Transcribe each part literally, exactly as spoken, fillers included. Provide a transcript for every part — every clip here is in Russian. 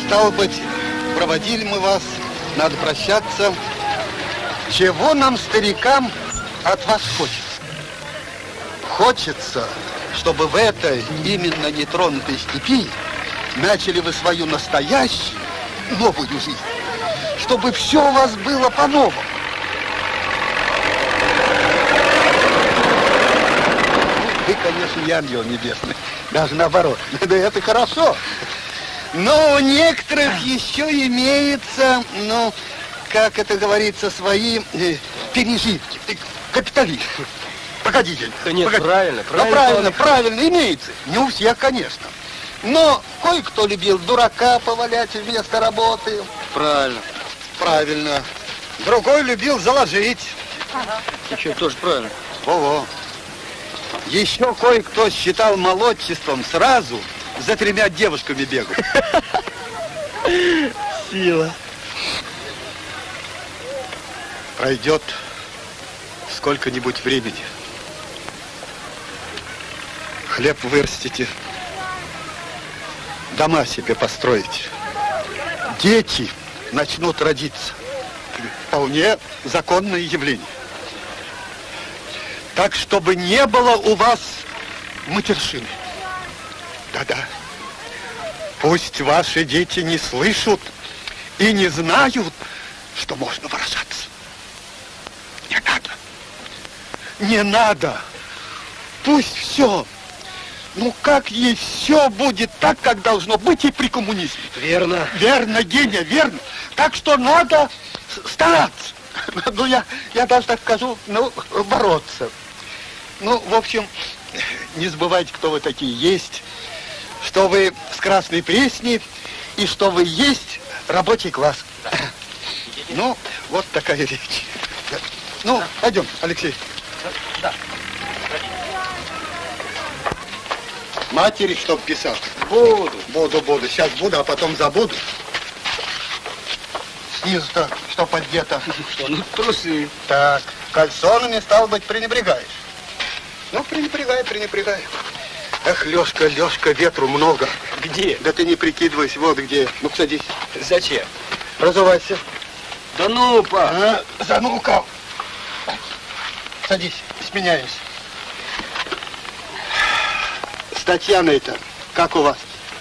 стало быть, проводили мы вас, надо прощаться. Чего нам, старикам, от вас хочется? Хочется, чтобы в этой именно нетронутой степи начали вы свою настоящую, новую жизнь. Чтобы все у вас было по-новому. Вы, конечно, не ангел небесный, даже наоборот. Да это хорошо. Но у некоторых еще имеется, ну, как это говорится, свои э, пережитки. Капиталисты. Погодите. Да нет, погодите. правильно, правильно. Ну, правильно, правильно, имеется. Не у всех, конечно. Но кое-кто любил дурака повалять вместо работы. Правильно. Правильно. Другой любил заложить. Ага. Еще тоже правильно. Во-во. Еще кое-кто считал молодчеством сразу за тремя девушками бегать. Сила. Пройдет сколько-нибудь времени. Хлеб вырастите. Дома себе построите. Дети начнут родиться. Вполне законное явление. Так, чтобы не было у вас матершины. Да-да. Пусть ваши дети не слышат и не знают, что можно выражаться. Не надо. Не надо. Пусть все, ну как есть, все будет так, как должно быть и при коммунизме. Верно. Верно, Геня, верно. Так что надо стараться. Ну, я, я даже так скажу, ну, бороться. Ну, в общем, не забывайте, кто вы такие есть, что вы с Красной Пресни и что вы есть рабочий класс. Да. Ну, вот такая речь. Ну, да. Пойдем, Алексей. Да. Матери, чтоб писал? Буду. Буду, буду. Сейчас буду, а потом забуду. Снизу-то что поддето? Что, ну, трусы. Так, кальсонами, стало быть, пренебрегаешь. Ну, пренебрегай, пренебрегай. Эх, Лёшка, Лёшка, ветру много. Где? Да ты не прикидывайся, вот где. Ну-ка, садись. Зачем? Разувайся. Да ну, па. А, за ну-ка. Садись, сменяемся. С Татьяной-то как у вас?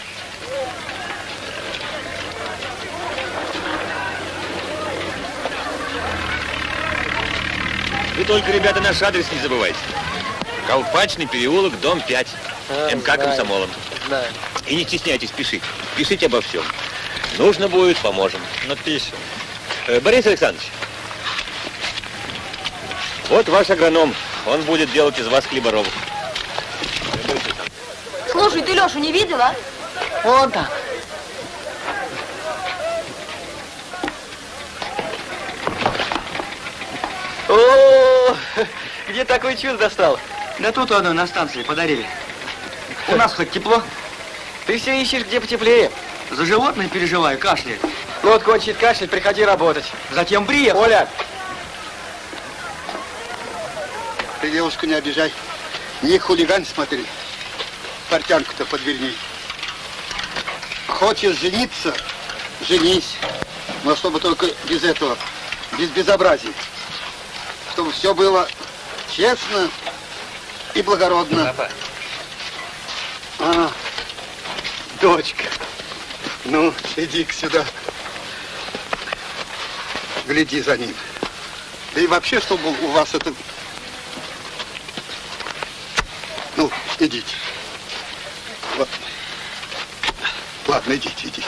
Вы только, ребята, наш адрес не забывайте. Колпачный переулок, дом пять. А, МК Комсомолом. Знаю. И не стесняйтесь, пишите. Пишите обо всем. Нужно будет, поможем. Напишем. Э, Борис Александрович. Вот ваш агроном. Он будет делать из вас хлеборобов. Слушай, ты Лешу не видела? Вот так. О, где такой чудо достал? Да тут оно на станции подарили. У нас хоть тепло. Ты все ищешь, где потеплее. За животное переживаю, кашляет. Ну вот кончит кашлять, приходи работать. Затем приехал. Оля! Ты девушку не обижай. Не хулиган, смотри. Портянку-то подверни. Хочешь жениться? Женись. Но чтобы только без этого, без безобразия. Чтобы все было честно и благородно. Папа. А, дочка. Ну, иди-ка сюда. Гляди за ним. Да и вообще, чтобы у вас это... Ну, идите. Вот. Ладно, идите, идите.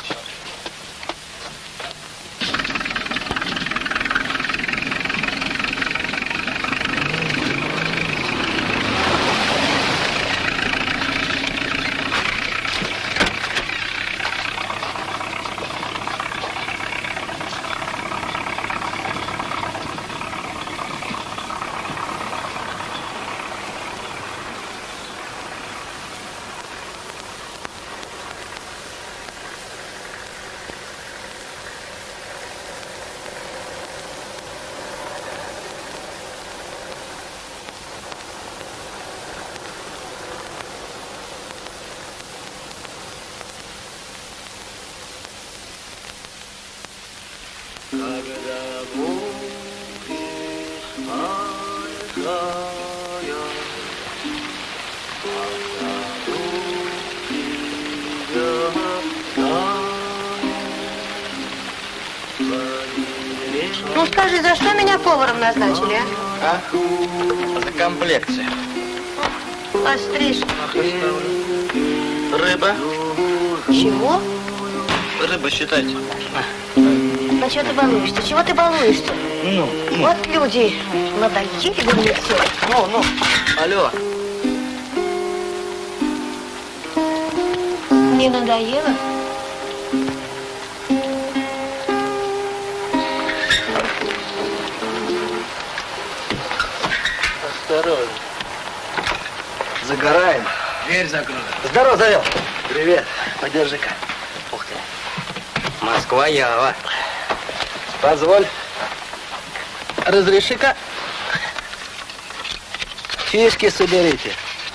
Ну скажи, за что меня поваром назначили, а? А? За комплекцию. А стрижка? Рыба. Чего? Рыба считайте. На чего ты балуешься? Чего ты балуешься? Ну, ну. Вот люди надоели бы мне все. Ну, ну. Алло. Не надоело? Осторожно. Загораем. Дверь закрыта. Здорово, завел. Привет. Подержи-ка. Ух ты. Москва-Ява. Позволь. Разреши-ка. Фишки соберите.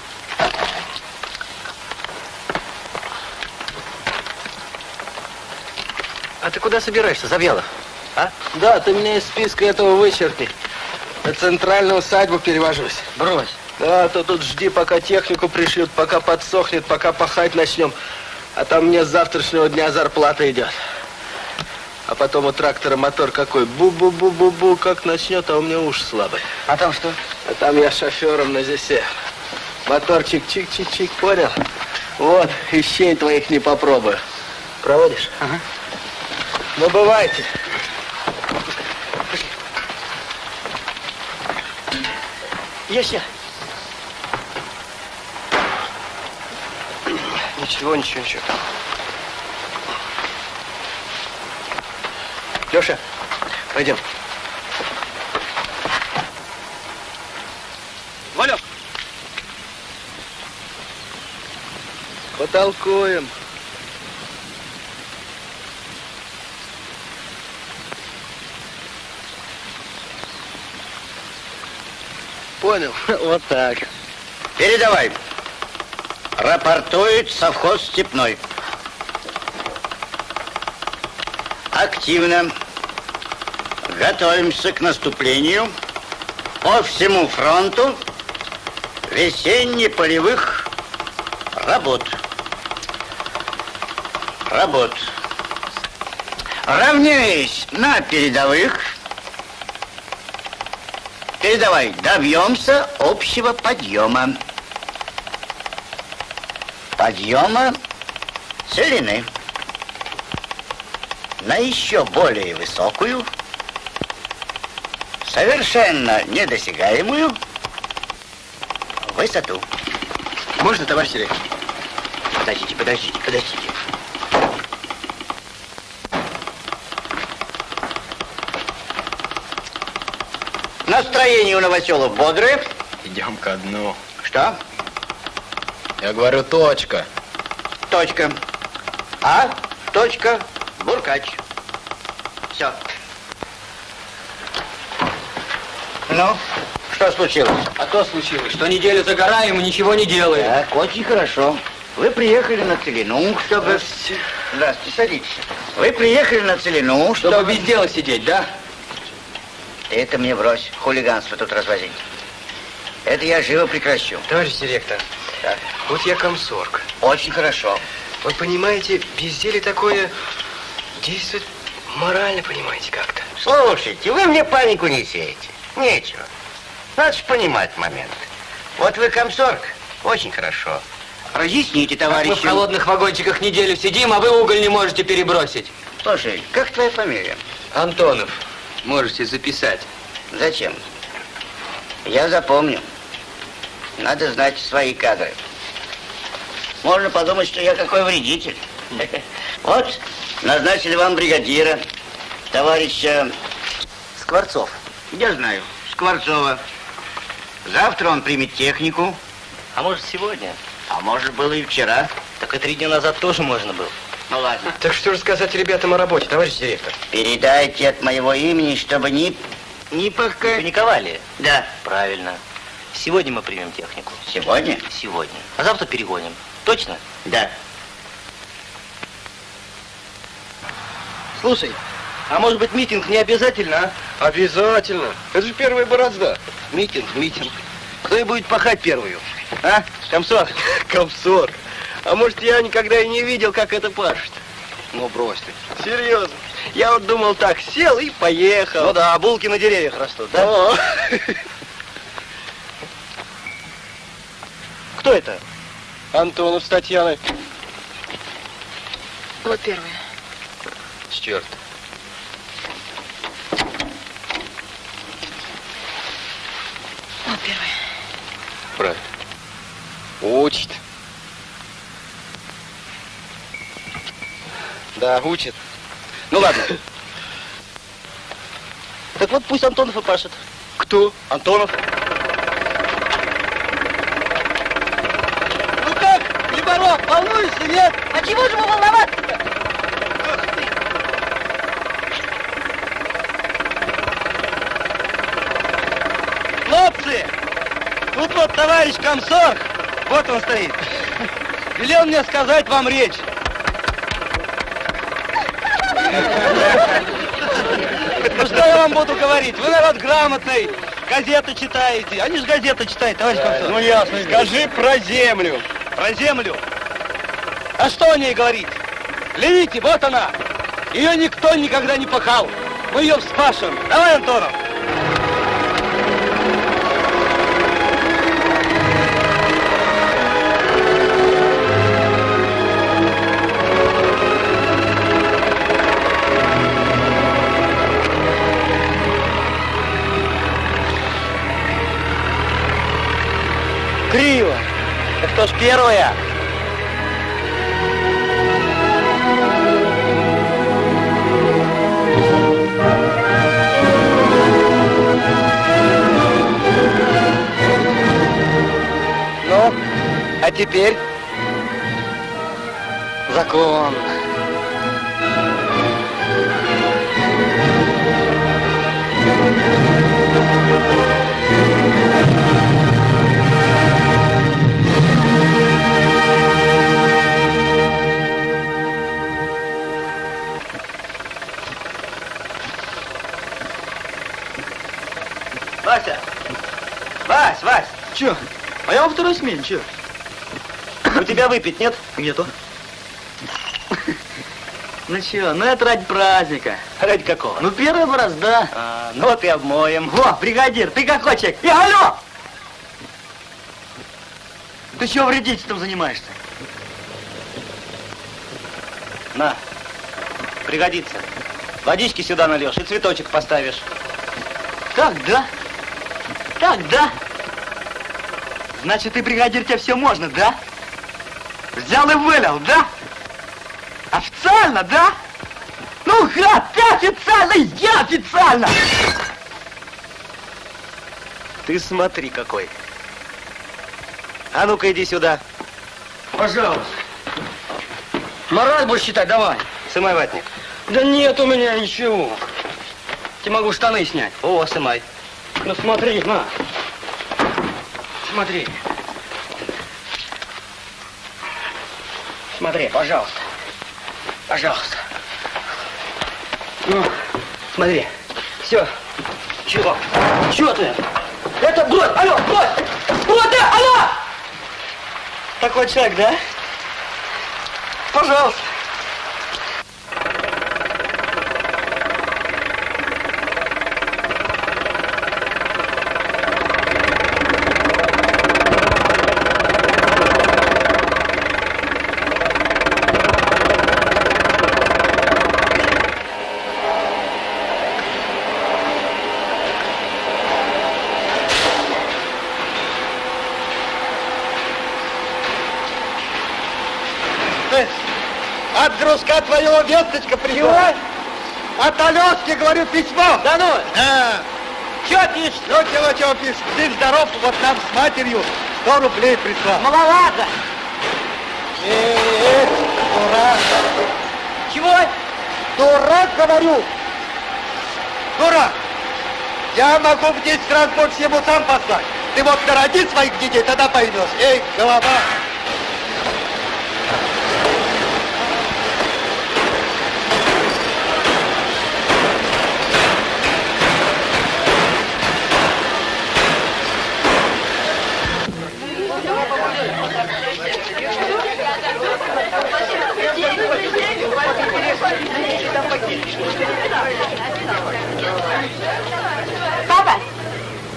А ты куда собираешься, Завьялов? А? Да, ты мне из списка этого вычеркни. На центральную усадьбу перевожусь. Брось. Да, то тут жди, пока технику пришьют, пока подсохнет, пока пахать начнем. А там мне с завтрашнего дня зарплата идет. А потом у трактора мотор какой. Бу-бу-бу-бу-бу, как начнет, а у меня уши слабые. А там что? А там я шофером на зесе. Моторчик чик-чик-чик, понял? Вот, и щей твоих не попробую. Проводишь? Ага. Ну, бывайте. Есть я. Ничего, ничего, ничего. Леша, пойдем. Валек. Потолкуем. Понял? Вот так. Передавай. Рапортует совхоз «Степной». Активно готовимся к наступлению по всему фронту весенне-полевых работ. Работ. Равняясь на передовых, передавай, добьемся общего подъема. Подъема целины на еще более высокую, совершенно недосягаемую высоту. Можно, товарищ директор? Подождите, подождите, подождите. Настроение у новоселов бодрое. Идем ко дну. Что? Я говорю, точка. Точка. А. Точка. Буркач. Все. Ну, что случилось? А то случилось, что неделю загораем и ничего не делаем. Так, очень хорошо. Вы приехали на целину, чтобы... Здравствуйте. Здравствуйте, садитесь. Вы приехали на целину, чтобы... Чтобы без дела сидеть, да? Это мне брось, хулиганство тут развозить. Это я живо прекращу. Товарищ директор, Так. вот я комсорг. Очень хорошо. Вы понимаете, безделье такое действует морально, понимаете, как-то. Слушайте, вы мне панику несете. Нечего. Надо же понимать момент. Вот вы комсорг, очень хорошо. Разъясните, Мы в товарищи. холодных вагончиках неделю сидим, а вы уголь не можете перебросить. Слушай, как твоя фамилия? Антонов, можете записать. Зачем? Я запомню. Надо знать свои кадры. Можно подумать, что я какой вредитель. Вот, назначили вам бригадира, товарища Скворцов. Я знаю, Скворцова. Завтра он примет технику. А может, сегодня? А может, было и вчера. Так и три дня назад тоже можно было. Ну ладно. Так что же сказать ребятам о работе, товарищ директор? Передайте от моего имени, чтобы не... Не пока... Паниковали? Да. Правильно. Сегодня мы примем технику. Сегодня? Сегодня. А завтра перегоним. Точно? Да. Слушай, А может быть, митинг не обязательно, а? Обязательно. Это же первая борозда. Митинг, митинг. Кто и будет пахать первую? А, комсор? Комсор. А может, я никогда и не видел, как это пашет. Ну, брось ты. Серьезно. Я вот думал так, сел и поехал. Ну да, булки на деревьях растут, да? О. Кто это? Антонов с Татьяной. Вот первая. С черт. Вот первая. Правильно. Учит. Да, учит. Ну ладно. Так вот пусть Антонов и пашет. Кто? Антонов. Ну как, Хлебороб, волнуешься, нет? А чего же вы волноваться-то? Хлопцы! Тут вот товарищ комсорг, вот он стоит, велел мне сказать вам речь. Ну что я вам буду говорить? Вы народ грамотный, газеты читаете. Они же газеты читают, товарищ комсорг. Ну ясно. Скажи про землю. Про землю? А что о ней говорить? Глядите, вот она. Ее никто никогда не пахал. Мы ее вспашем. Давай, Антонов. Криво. Так кто ж первая? Ну, а теперь закон. Вася! Вась, Вась! Че? А я во второй смене, че? У тебя выпить нет? Нету. Ну чё, ну это ради праздника. Ради какого? Ну, первая борозда. А, ну вот и обмоем. Во, бригадир, ты какой человек? И алло! Ты чего вредительством занимаешься? На, пригодится. Водички сюда нальешь и цветочек поставишь. Так, да? Так, да? Значит, ты, бригадир, тебе все можно, да? Взял и вылил, да? Официально, да? Ну, гад, ты официально, я официально! Ты смотри какой. А ну-ка иди сюда. Пожалуйста. Мораль будешь считать, давай. Сымай ватник. Да нет у меня ничего. Я могу штаны снять. О, сымай. Ну смотри, на. Смотри. Смотри, пожалуйста. Пожалуйста. Ну, смотри. Все. Чего? Чего ты? Это брось! Алло, брось! Брось, да, алло! Такой человек, да? Пожалуйста. От дружка твоего весточка пришла. От Алёшки, говорю, письмо. Да ну! А, Чё пишешь? ну чего, чего пишешь? Ты здоров, вот нам с матерью сто рублей прислал. Маловато! Эх, дурак. Чего? Дурак, говорю. Дурак. Я могу в десять раз больше ему сам послать. Ты вот народи своих детей, тогда поймешь. Эй, голова.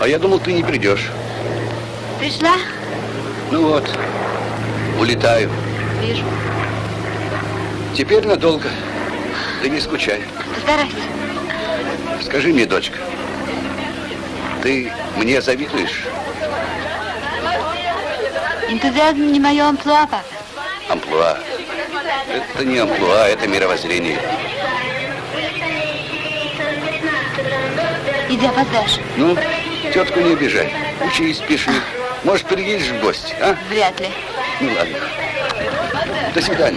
А я думал, ты не придешь. Пришла? Ну вот, улетаю. Вижу. Теперь надолго. Ты не скучай. Постарайся. Скажи мне, дочка, ты мне завидуешь? Энтузиазм не мое амплуа, папа. Амплуа. Это не амплуа, это мировоззрение. Иди, опоздаешь. Ну, тетку не обижай. Учись, пиши. Может, приедешь в гости, а? Вряд ли. Ну, ладно. До свидания.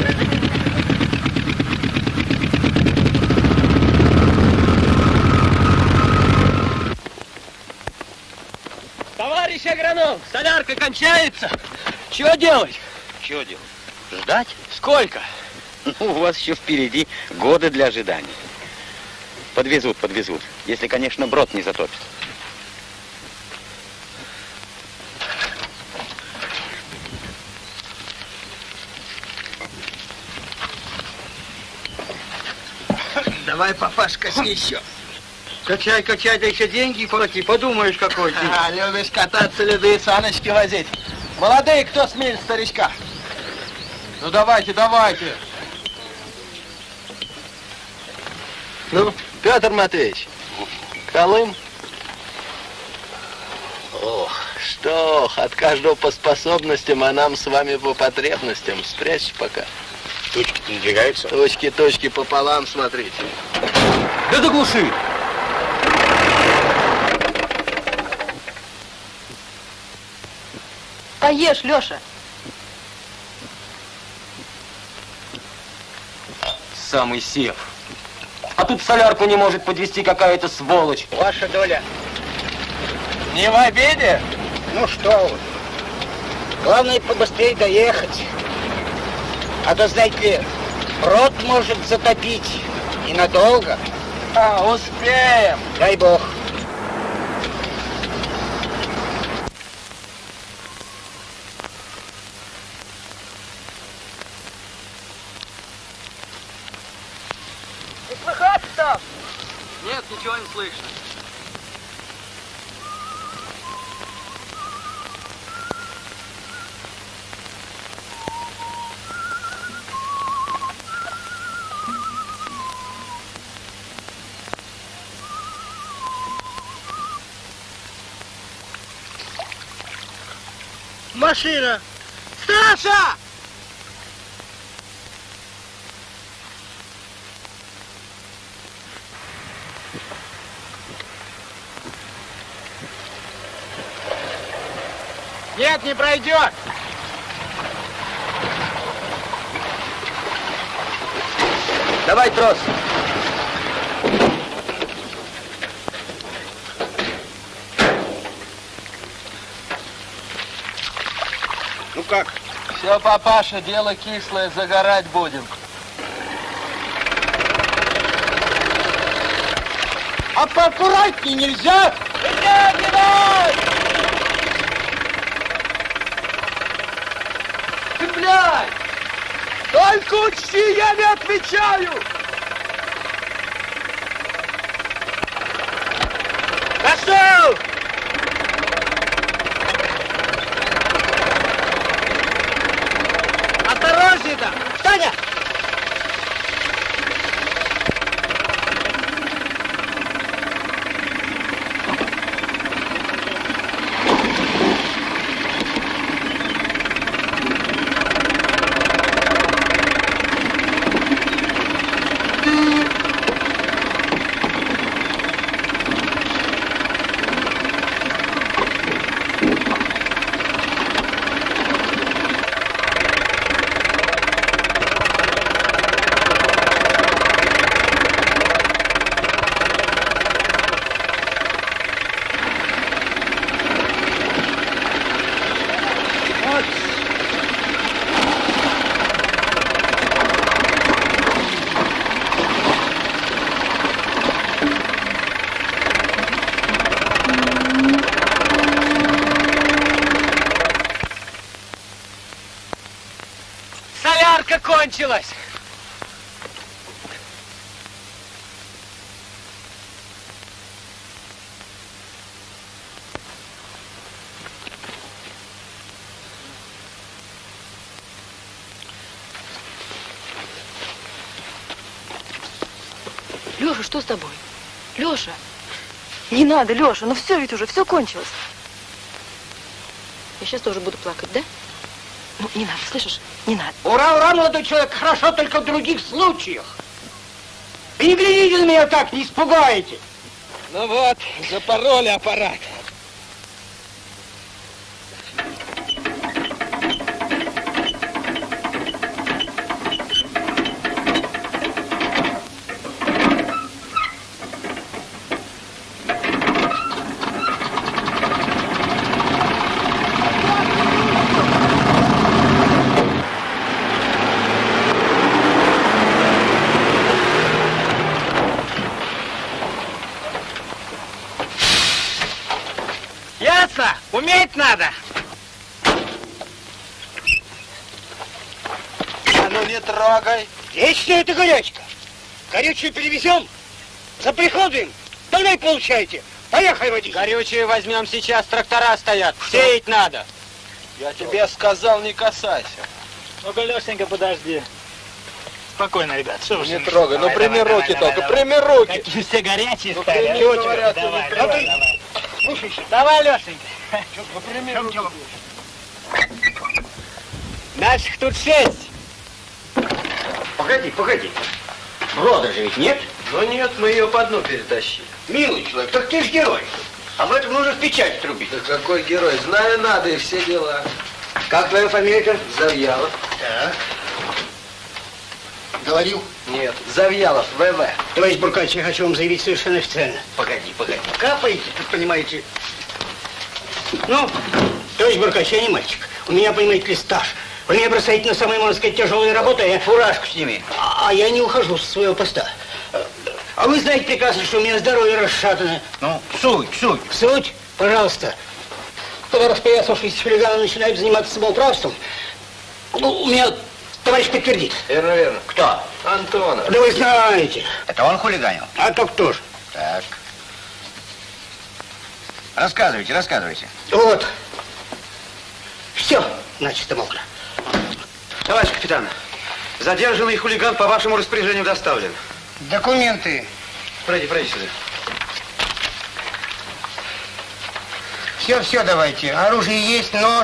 Товарищ агроном, солярка кончается. Чего делать? Чего делать? Ждать? Сколько? Ну, у вас еще впереди годы для ожидания. Подвезут, подвезут. Если, конечно, брод не затопит. Давай, папаш, качни еще. Качай, качай, да еще деньги плати. Подумаешь, какой ты. А, любишь кататься, ледые саночки возить. Молодые, кто смеет старичка? Ну, давайте, давайте. Ну, Петр Матвеевич, Колым? Ох, что, от каждого по способностям, а нам с вами по потребностям. Спрячьте пока. Тучки-то надвигаются. Точки, точки пополам, смотрите. Да заглуши! Поешь, Леша. Самый сев. А тут солярку не может подвести какая-то сволочь. Ваша доля. Не в обиде? Ну что вы. Главное побыстрее доехать. А то, знаете ли, брод может затопить. И надолго. А, успеем. Дай бог. Не слыхать там? Нет, ничего не слышно. Машина! Саша! Нет, не пройдет! Давай трос. Ну как? Все, папаша, дело кислое, загорать будем. А поаккуратнее нельзя? Нельзя, кидай! Цепляй! Только учти, я не отвечаю! Пошел! Осторожнее-то! Таня! Солярка кончилась! Леша, что с тобой? Леша, не надо, Леша, ну все ведь уже, все кончилось. Я сейчас тоже буду плакать, да? Ну, не надо, слышишь? Не надо. Ура, ура, молодой человек, хорошо только в других случаях. И не глядите на меня так, не испугаете. Ну вот, запороли аппарат. Уметь надо. А ну не трогай. Вечная эта горячка. Горючую перевезем, заприходуем, давай получайте. Поехали, водитель. Горючее возьмем сейчас, трактора стоят. Сеять надо. Я тебе сказал, не касайся. Ну-ка, Лешенька, подожди. Спокойно, ребят, что вы? Не трогай, ну прими руки только, прими руки. Какие все горячие ну, стали. Прими, говорят, давай, давай, давай, давай. Слушай, давай, Лешенька. Ну, прими руки. Наших тут шесть. Погоди, погоди. Брода же ведь нет? Ну нет, мы ее по дну перетащили. Милый человек, так ты ж герой. Об этом нужно в печать трубить. Да какой герой? Знаю надо и все дела. Как твоя фамилия-то? Завьялов. Так. Говорил? Нет, Завьялов, ВВ. Товарищ Буркач, я хочу вам заявить совершенно официально. Погоди, погоди. Капаете, тут, понимаете. Ну, товарищ Буркач, я не мальчик. У меня, понимаете ли, стаж. Вы меня бросаете на самые, можно сказать, тяжелые работы, а я... Фуражку сними. А, а я не ухожу со своего поста. А вы знаете прекрасно, что у меня здоровье расшатано. Ну, суть, суть. Суть? Пожалуйста. Когда распоясавшиеся хулиганы начинают заниматься самоуправством, ну, у меня товарищ подтвердит. Верно, верно. Кто? Антонов. Да вы знаете. Это он хулиганил? А то кто ж? Так. Рассказывайте, рассказывайте. Вот. Все, начисто мокро. Товарищ капитан, задержанный хулиган по вашему распоряжению доставлен. Документы. Пройди, пройди сюда. Все, все давайте. Оружие есть, нож.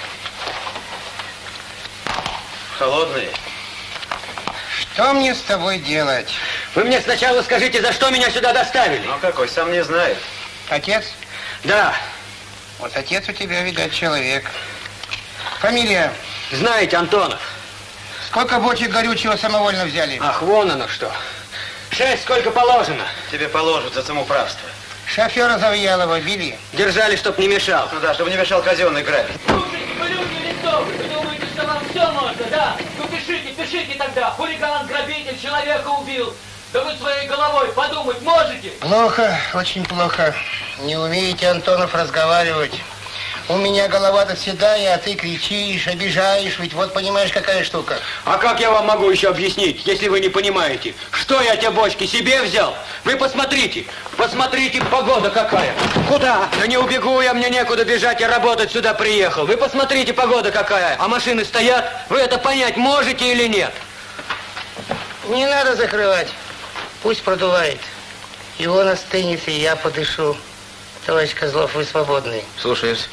Холодные. Что мне с тобой делать? Вы мне сначала скажите, за что меня сюда доставили? Ну какой, сам не знает. Отец? Да. Вот отец у тебя, видать, человек. Фамилия? Знаете, Антонов. Сколько бочек горючего самовольно взяли? Ах, вон оно что. Шесть, сколько положено. Тебе положат за самоуправство. Шофера Завьялова били? Держали, чтоб не мешал. Ну да, чтобы не мешал казенный грабить. Слушайте, вы люди листовые, вы думаете, что вам все можно, да? Ну пишите, пишите тогда. Хулиган, грабитель, человека убил. Да вы своей головой подумать можете? Плохо, очень плохо. Не умеете, Антонов, разговаривать. У меня голова-то седая, а ты кричишь, обижаешь, ведь вот понимаешь, какая штука. А как я вам могу еще объяснить, если вы не понимаете? Что я те бочки себе взял? Вы посмотрите, посмотрите, погода какая. Куда? Да не убегу я, мне некуда бежать, я работать сюда приехал. Вы посмотрите, погода какая. А машины стоят, вы это понять можете или нет? Не надо закрывать. Пусть продувает. Его остынет, и я подышу. Товарищ Козлов, вы свободны. Слушаюсь.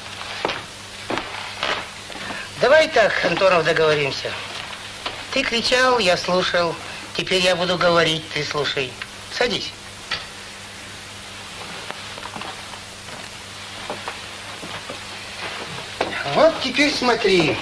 Давай так, Антонов, договоримся. Ты кричал, я слушал. Теперь я буду говорить, ты слушай. Садись. Вот теперь смотри.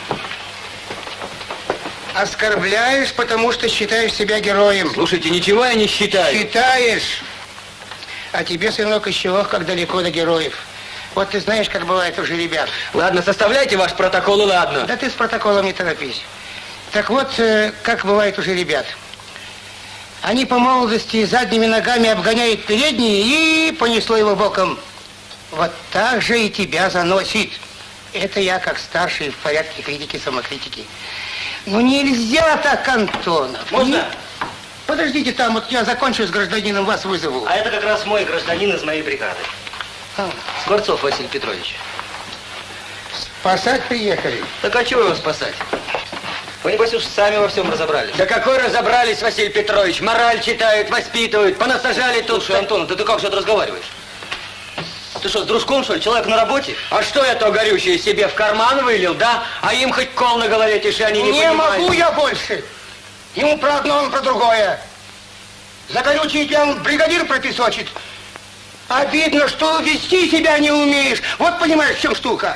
Оскорбляешь, потому что считаешь себя героем. Слушайте, ничего я не считаю. Считаешь. А тебе, сынок, еще ох, как далеко до героев. Вот ты знаешь, как бывает у жеребят. Ладно, составляйте ваш протокол, и ладно. Да ты с протоколом не торопись. Так вот, э, как бывает у жеребят. Они по молодости задними ногами обгоняют передние, и понесло его боком. Вот так же и тебя заносит. Это я, как старший, в порядке критики, самокритики. Ну нельзя так, Антонов. Можно? Не... Подождите там, вот я закончу с гражданином, вас вызову. А это как раз мой гражданин из моей бригады. А. Скворцов Василий Петрович. Спасать приехали? Так а чего его спасать? Вы, небось, уж сами во всем разобрались. Да какой разобрались, Василий Петрович? Мораль читают, воспитывают, понасажали тут. Слушай, Антон, да ты как же это разговариваешь? Ты что, с дружком, что ли? Человек на работе? А что я то горючее себе в карман вылил, да? А им хоть кол на голове тиши, они не, не понимают. могу я больше. Ему про одно, он про другое. За горючее тебя он бригадир пропесочит. Обидно, что вести себя не умеешь. Вот понимаешь, в чем штука.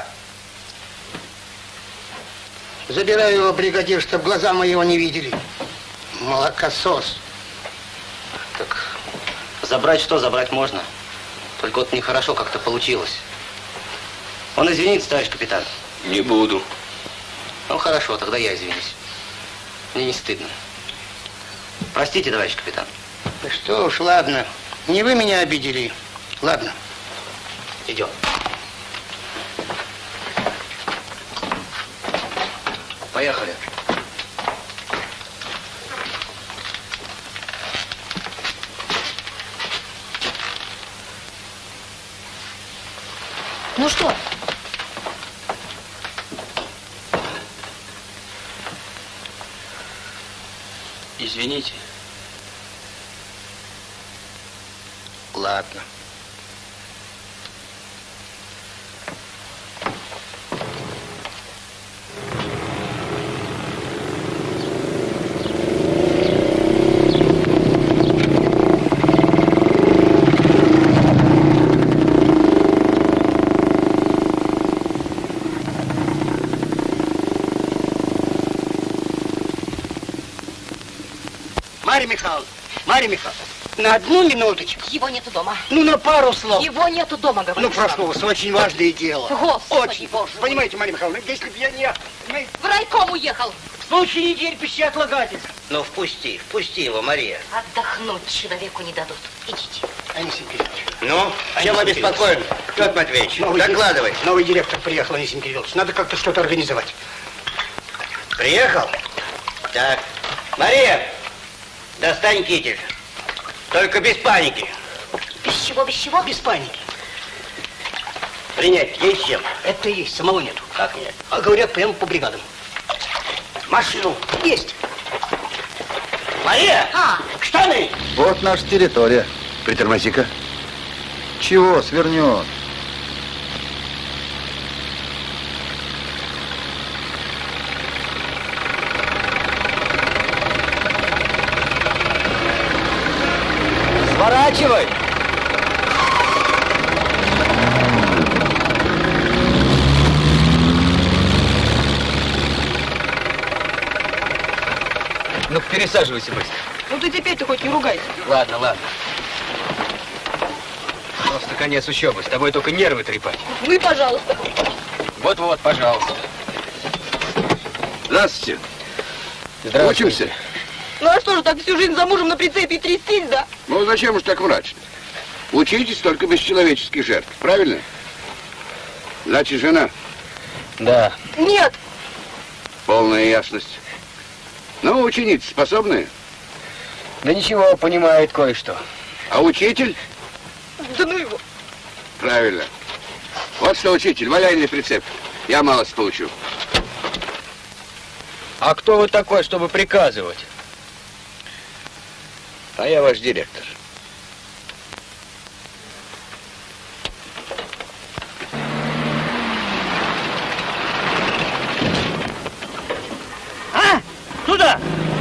Забираю его, бригадир, чтоб глаза мои его не видели. Молокосос. Так, забрать что, забрать можно. Только вот нехорошо как-то получилось. Он извинится, товарищ капитан? Не буду. Ну, хорошо, тогда я извинюсь. Мне не стыдно. Простите, товарищ капитан. Да что уж, ладно. Не вы меня обидели. Ладно. Идем. Поехали. Ну что? Извините. Ладно. Марья Михайловна, Марья Михайловна, на одну минуточку. Его нету дома. Ну, на пару слов. Его нету дома, говорю. Ну, прошу вас, очень важное дело. Господи, очень. Боже Понимаете, Марья Михайловна, если бы я не... В райком уехал. В случае недель пищи отлагательств. Ну, впусти, впусти его, Мария. Отдохнуть человеку не дадут. Идите. Анисим Кириллович. Ну, чем обеспокоен? Петр Матвеевич, Новый докладывай. Директор, новый директор приехал, Анисим Кириллович. Надо как-то что-то организовать. Приехал? Так. Мария, достань китель. Только без паники. Без чего, без чего? Без паники. Принять есть чем? Это есть, самого нету. Как нет? А говорят, прямо по бригадам. Машину. Есть. Мария! А, штаны! Вот наша территория. Притормози-ка. Чего, свернет? Сворачивай! Ну, пересаживайся быстро. ну ты теперь-то хоть не ругайся. Ладно, ладно. Просто конец учебы. С тобой только нервы трепать. Вы, пожалуйста. Вот-вот, пожалуйста. Здравствуйте. Здравствуйте. Учимся? Ну а что же, так всю жизнь за мужем на прицепе и трястись, да? Ну, зачем уж так мрачно? Учитесь только без человеческих жертв, правильно? Значит, жена? Да. Нет. Полная ясность. Ну, ученицы способные? Да ничего, понимает кое-что. А учитель? Да ну его. Правильно. Вот что, учитель, валяй на прицеп. Я малость получу. А кто вы такой, чтобы приказывать? А я ваш директор. А? Туда!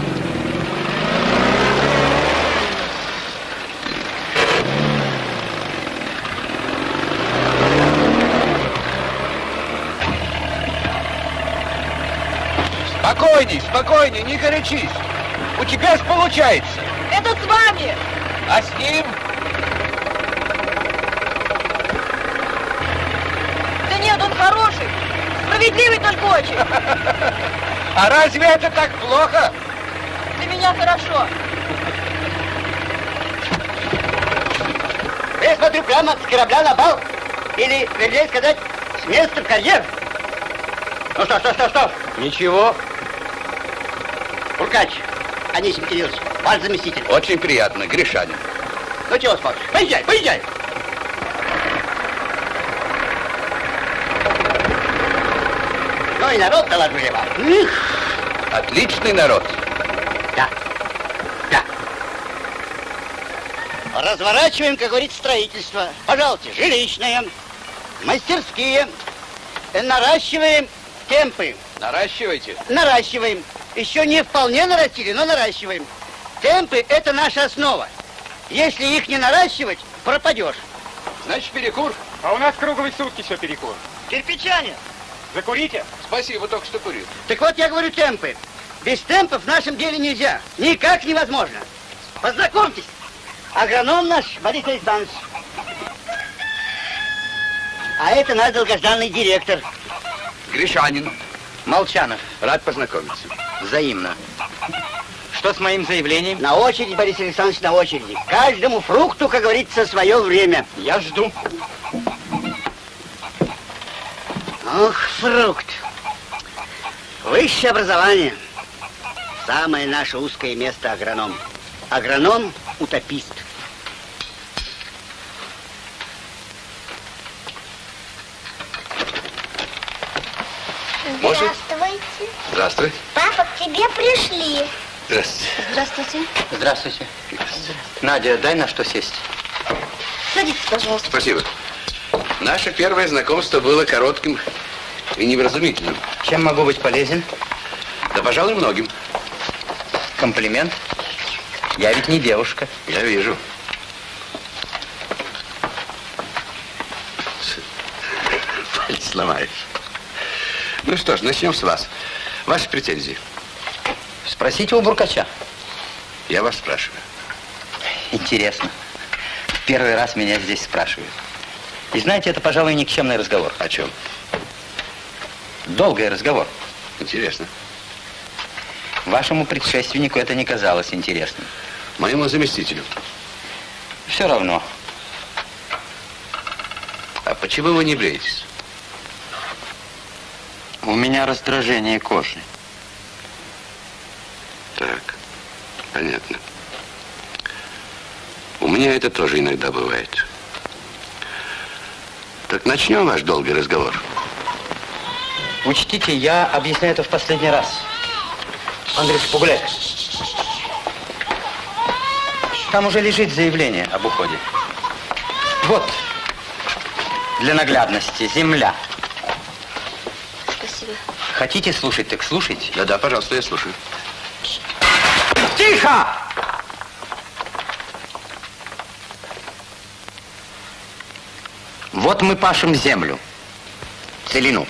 Спокойней, спокойней, не горячись. У тебя ж получается. Это с вами. А с ним? Да нет, он хороший. Справедливый только очень. А разве это так плохо? Для меня хорошо. Я смотрю прямо с корабля на бал. Или, вернее сказать, с места в карьер. Ну что, что, что, что? Ничего. Уркач, Анисим Кириллович, ваш заместитель. Очень приятно, Гришанин. Ну чего смотришь? Поезжай, поезжай. Ну и народ доложу я вам. Эх, Отличный народ. Да. Да. Разворачиваем, как говорится, строительство. Пожалуйста, жилищное, мастерские. Наращиваем темпы. Наращивайте. Наращиваем. Еще не вполне нарастили, но наращиваем. Темпы – это наша основа. Если их не наращивать, пропадешь. Значит, перекур. А у нас круглые сутки все перекур. Кирпичане. Закурите? Спасибо, только что курил. Так вот, я говорю, темпы. Без темпов в нашем деле нельзя. Никак невозможно. Познакомьтесь. Агроном наш Борис Александрович. А это наш долгожданный директор. Гришанин. Молчанов. Рад познакомиться. Взаимно. Что с моим заявлением? На очередь, Борис Александрович, на очереди. Каждому фрукту, как говорится, свое время. Я жду. Ох, фрукт. Высшее образование. Самое наше узкое место агроном. Агроном – утопист. Может? Здравствуйте. Здравствуй. Папа, к тебе пришли. Здравствуйте. Здравствуйте. Здравствуйте. Надя, дай на что сесть. Садитесь, пожалуйста. Спасибо. Наше первое знакомство было коротким и невразумительным. Чем могу быть полезен? Да, пожалуй, многим. Комплимент. Я ведь не девушка. Я вижу. Палец сломаешь. Ну что ж, начнем с вас. Ваши претензии. Спросите у Буркача. Я вас спрашиваю. Интересно. В первый раз меня здесь спрашивают. И знаете, это, пожалуй, никчемный разговор. О чем? Долгий разговор. Интересно. Вашему предшественнику это не казалось интересным. Моему заместителю. Все равно. А почему вы не бреетесь? У меня раздражение кожи. Так, понятно. У меня это тоже иногда бывает. Так начнем ваш долгий разговор. Учтите, я объясняю это в последний раз. Андрюш, погуляй. Там уже лежит заявление об уходе. Вот, для наглядности, земля. Спасибо. Хотите слушать, так слушайте. Да-да, пожалуйста, я слушаю. Тихо! Вот мы пашем землю. Целину.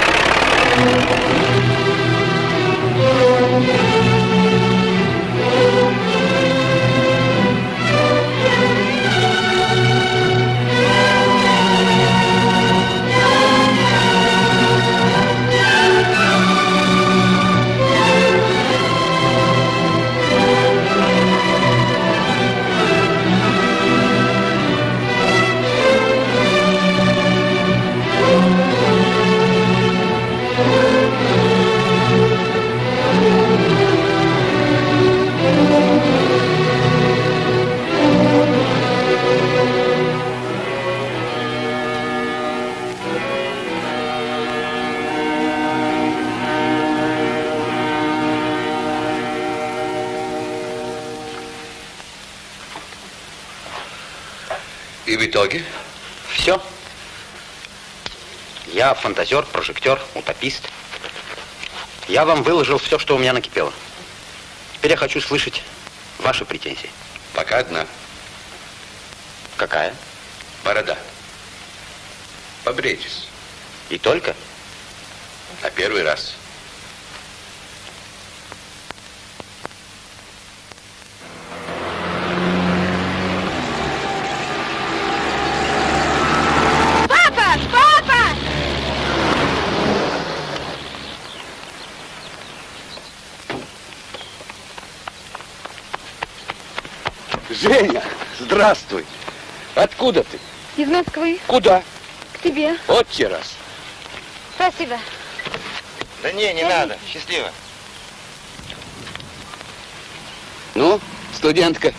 И в итоге? Все. Я фантазер, прожектор, утопист. Я вам выложил все, что у меня накипело. Теперь я хочу слышать ваши претензии. Пока одна. Какая? Борода. Побрейтесь. И только? А первый раз. Папа! Папа! Женя, здравствуй. Откуда ты? Из Москвы. Куда? К тебе. Вот те раз. Спасибо. Да не, не надо. Счастливо. Ну, студентка.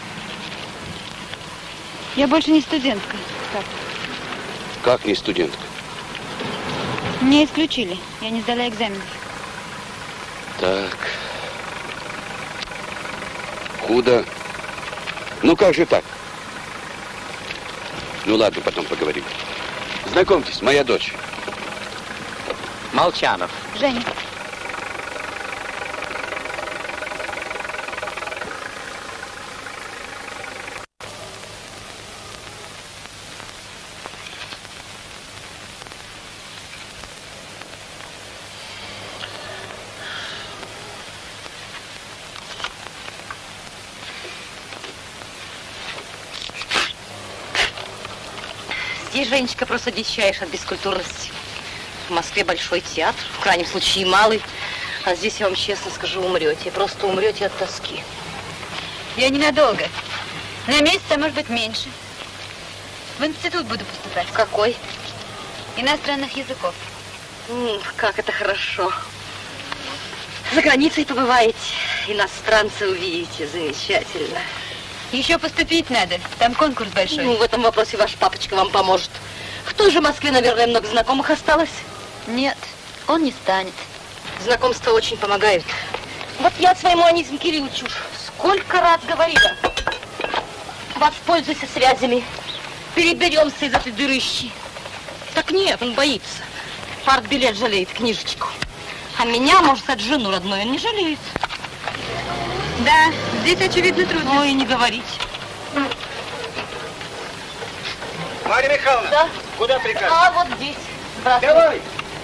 Я больше не студентка. Так. Как не студентка? Меня исключили. Я не сдала экзаменов. Так. Худо. Ну как же так? Ну ладно, потом поговорим. Знакомьтесь, моя дочь. Молчанов. Женя. Здесь, Женечка, просто дичаешь от бескультурности. В Москве большой театр, в крайнем случае малый. А здесь, я вам честно скажу, умрете. Просто умрете от тоски. Я ненадолго. На месяц, а может быть меньше. В институт буду поступать. В какой? Иностранных языков. М, как это хорошо. За границей побываете, иностранца увидите. Замечательно. Еще поступить надо. Там конкурс большой. Ну, в этом вопросе ваш папочка вам поможет. Кто же в Москве, наверное, много знакомых осталось? Нет, он не станет. Знакомства очень помогают. Вот я своему Анисиму Кирилловичу сколько раз говорила. Воспользуйся связями. Переберемся из этой дырыщи. Так нет, он боится. Партбилет жалеет, книжечку. А меня, может, от жену родной он не жалеет. Да, здесь, очевидно, трудно. Ой, не говорите. Марья Михайловна, да? Куда приказ? А, вот здесь. Здравствуйте. Давай.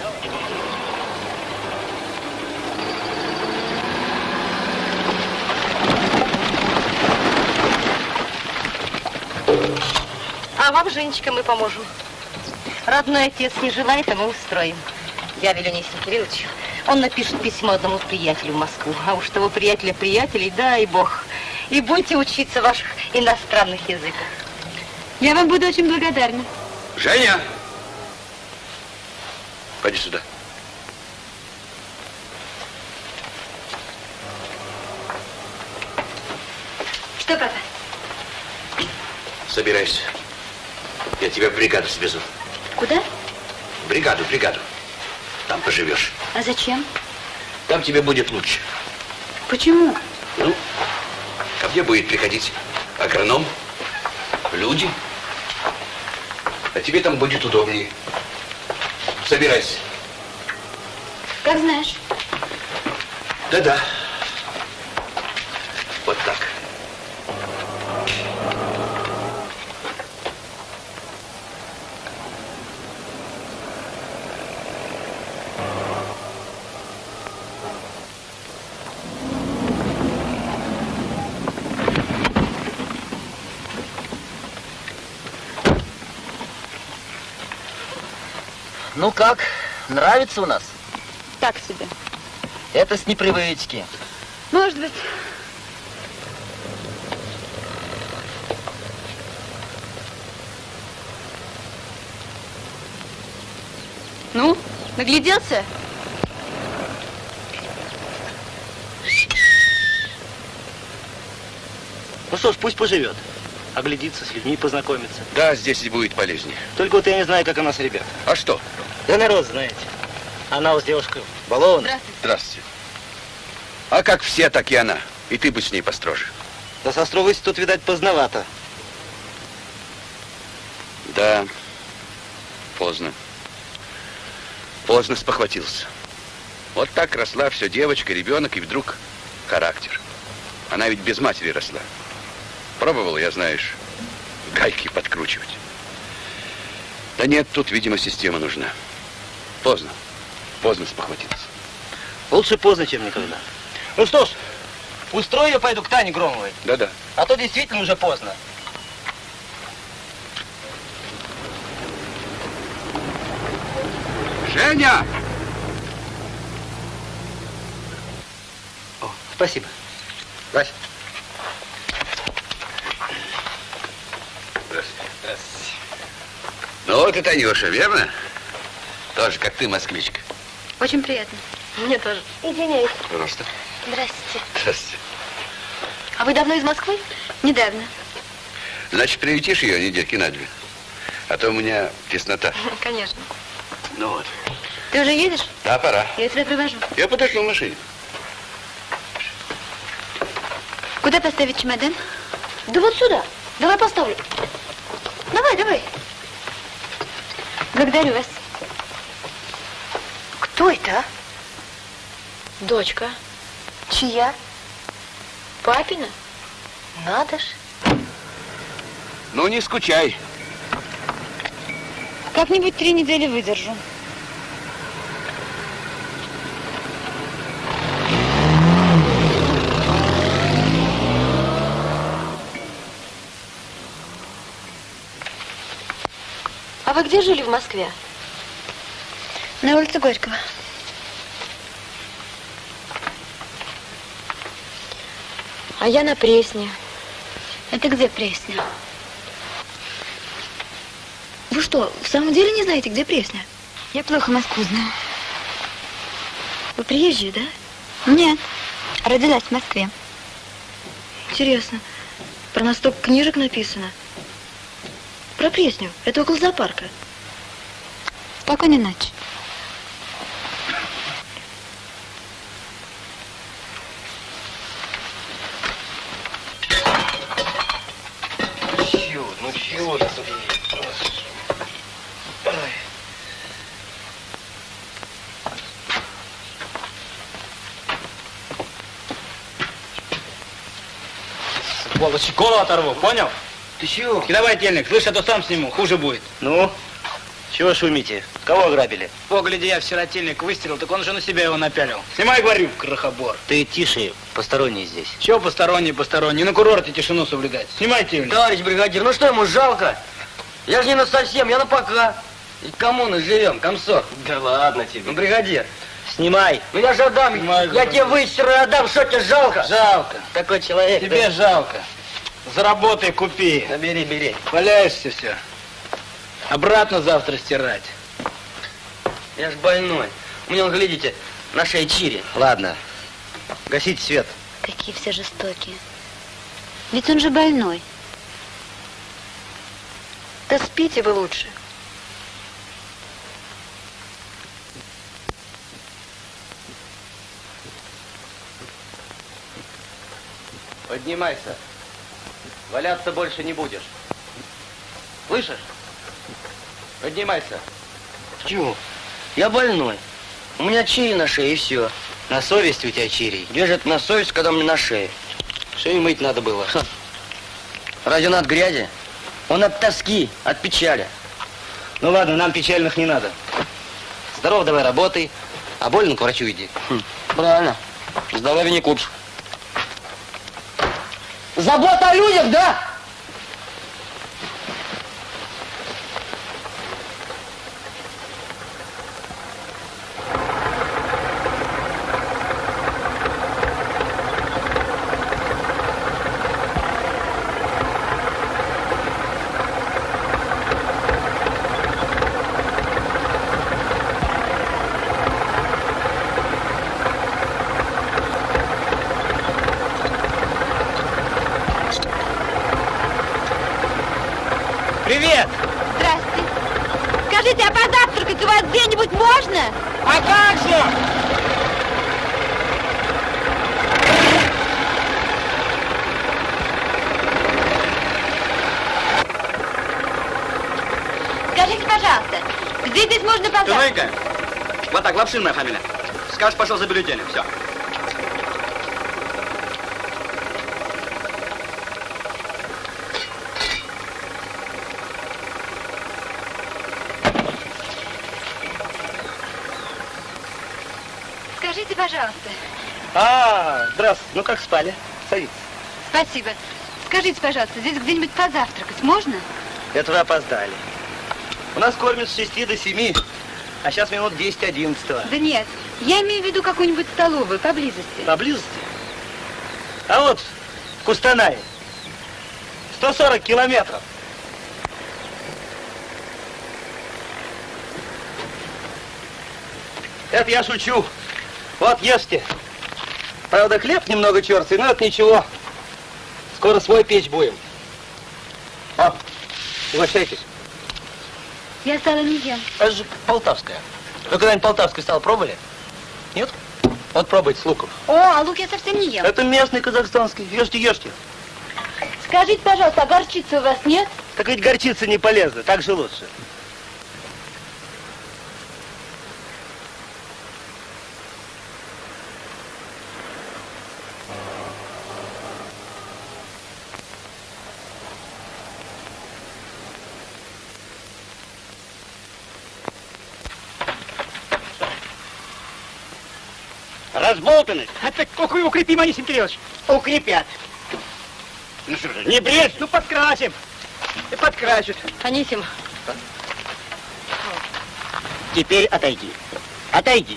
А вам, Женечка, мы поможем. Родной отец не желает, а мы устроим. Я велю Анисиму Кирилловичу. Он напишет письмо одному приятелю в Москву. А уж того приятеля приятелей, дай бог. И будете учиться ваших иностранных языков. Я вам буду очень благодарна. Женя! Пойди сюда. Что, папа? Собирайся. Я тебя в бригаду свезу. Куда? В бригаду, в бригаду. Там поживешь. А зачем? Там тебе будет лучше. Почему? Ну, ко мне будет приходить агроном, люди. А тебе там будет удобнее. Собирайся. Как знаешь. Да-да. Вот так. Ну как, нравится у нас? Так себе. Это с непривычки. Может быть. Ну, нагляделся? Ну что ж, пусть поживет. Оглядится, с людьми познакомится. Да, здесь и будет полезнее. Только вот я не знаю, как у нас ребята. А что? Да народ, знаете. Она у с девушкой балована. Здравствуйте. Здравствуйте. А как все, так и она. И ты бы с ней построже. Да со строгостью тут, видать, поздновато. Да, поздно. Поздно спохватился. Вот так росла все девочка, ребенок, и вдруг характер. Она ведь без матери росла. Пробовал, я, знаешь, гайки подкручивать. Да нет, тут, видимо, система нужна. Поздно. Поздно спохватился. Лучше поздно, чем никогда. Ну что ж, устрою я пойду к Тане Громовой. Да-да. А то действительно уже поздно. Женя! О, спасибо. Вась. Здравствуйте. Здравствуйте. Ну вот и Танюша, верно? Тоже, как ты, москвичка. Очень приятно. Мне тоже. Извиняюсь. Пожалуйста. Здравствуйте. Здравствуйте. А вы давно из Москвы? Недавно. Значит, приютишь ее недельки на две. А то у меня теснота. Конечно. Ну вот. Ты уже едешь? Да, пора. Я тебя привожу. Я подожду в машине. Куда поставить чемодан? Да вот сюда. Давай поставлю. Давай, давай. Благодарю вас. Кто это, а? Дочка. Чья? Папина? Надо ж. Ну, не скучай. Как-нибудь три недели выдержу. А вы где жили в Москве? На улице Горького. А я на Пресне. Это где Пресня? Вы что, в самом деле не знаете, где Пресня? Я плохо Москву знаю. Вы приезжие, да? Нет, родилась в Москве. Интересно. Про нас столько книжек написано. Про Пресню. Это около зоопарка. Спокойной ночи. Чего? Ну чего ты тут? Сволочь, голову оторву, понял? Ты чего? Кидавай тельник, слышь, а то сам сниму, хуже будет. Ну? Чего шумите? Кого ограбили? Погляди, я вчера тельник выстрелил, так он же на себя его напялил. Снимай, говорю, крохобор. Ты тише, посторонний здесь. Чего посторонний, посторонний? На курорте тишину соблюдать. Снимай тельник. Товарищ бригадир, ну что ему жалко? Я же не на совсем, я на пока. И коммуны живем, комсорг. Да ладно тебе. Ну, бригадир. Снимай. Ну я же отдам, Снимай, я тебе высеру и отдам, что тебе жалко? Жалко. Такой человек. Тебе да? жалко. Заработай, купи. Да бери, бери. Валяешься все. Обратно завтра стирать. Я ж больной. У меня, глядите, на шее чири. Ладно. Гасите свет. Какие все жестокие. Ведь он же больной. Да спите вы лучше. Поднимайся. Валяться больше не будешь. Слышишь? Поднимайся. Почему? Я больной. У меня чири на шее и все. На совести у тебя чирий. Где же это на совесть, когда мне на шее? Шею мыть надо было. Ха. Разве он от грязи? Он от тоски, от печали. Ну ладно, нам печальных не надо. Здоров, давай работай, а больно к врачу иди. Хм. Правильно. Здоровья не купишь. Забота о людях, да? Привет! Здравствуйте. Скажите, а позавтракать у вас где-нибудь можно? А как же? Скажите, пожалуйста, где здесь можно позавтракать? Ты вот так, Лапшин моя фамилия. Скажешь, пошел за бюллетенем, все. Скажите, пожалуйста. А, здравствуйте. Ну как спали? Садитесь. Спасибо. Скажите, пожалуйста, здесь где-нибудь позавтракать можно? Это вы опоздали. У нас кормят с шести до семи, а сейчас минут десять одиннадцатого. Да нет, я имею в виду какую-нибудь столовую поблизости. Поблизости? А вот в Кустанае. сто сорок километров. Это я шучу. Вот, ешьте. Правда, хлеб немного черствый, но это ничего. Скоро свой печь будем. О, угощайтесь. Я сало не ем. Это же полтавская. Вы когда-нибудь полтавское сало пробовали? Нет? Вот пробуйте с луком. О, а лук я совсем не ем. Это местный казахстанский. Ешьте, ешьте. Скажите, пожалуйста, а горчицы у вас нет? Так ведь горчица не полезна, так же лучше. Разболтанность. А так какую укрепим, Анисим Кириллович? Укрепят. Ну что же, не бред? Ну, подкрасим. И подкрасят. Анисим. Теперь отойди. Отойди.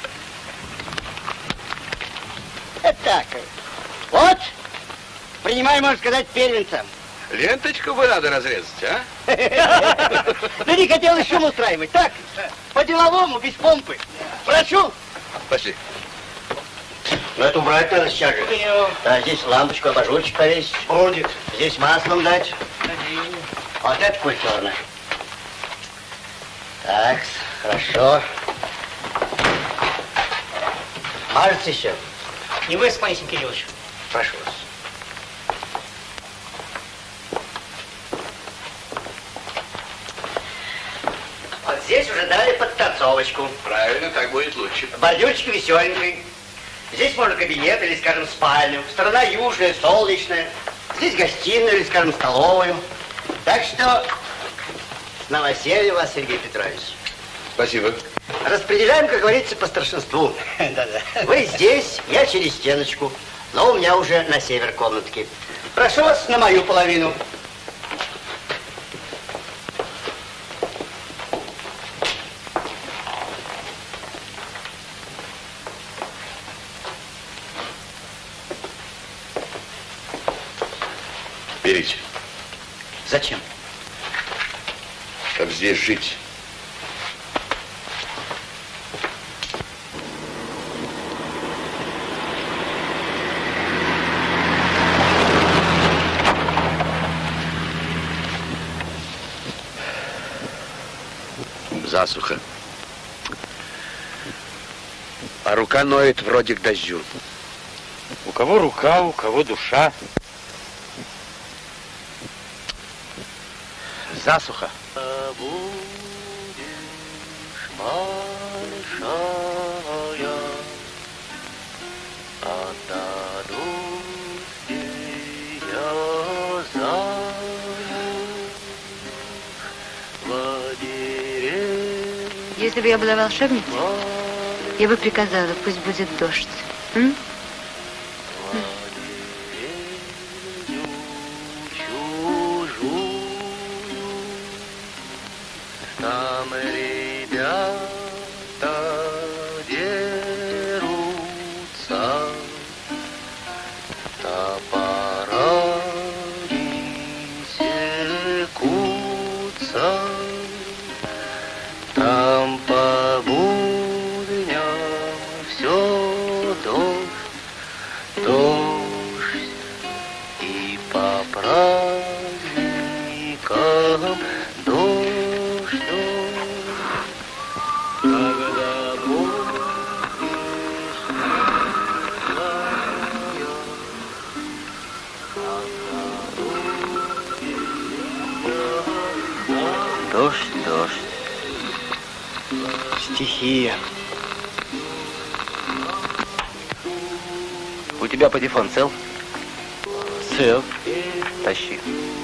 Это так. Вот. Принимай, можно сказать, первенцем. Ленточку бы надо разрезать, а? Да не хотелось шум устраивать. Так, по-деловому, без помпы. Прошу. Пошли. Ну, это убрать надо сейчас же. Да, здесь лампочку, абажурчик повесить. Будет. Здесь маслом дать. Вот это культурно. Так, хорошо. Мажется еще? Не вы, Анисим Кириллович. Прошу вас. Вот здесь уже дали подтанцовочку. Правильно, так будет лучше. Бордюрчик веселенький. Здесь можно кабинет или, скажем, спальню. Сторона южная, солнечная. Здесь гостиную или, скажем, столовую. Так что с новосельем вас, Сергей Петрович. Спасибо. Распределяем, как говорится, по старшинству. Да-да. Вы здесь, я через стеночку. Но у меня уже на север комнатки. Прошу вас на мою половину. Берите. Зачем? Как здесь жить? Засуха. А рука ноет вроде к дождю. У кого рука, у кого душа. Засуха. Если бы я была волшебницей, я бы приказала, пусть будет дождь. М? Там ребята дерутся, топорами секутся, там по будням все дождь, дождь, и по праздникам дождь. Дождь, дождь. Стихия. У тебя патефон цел? Цел. Тащи.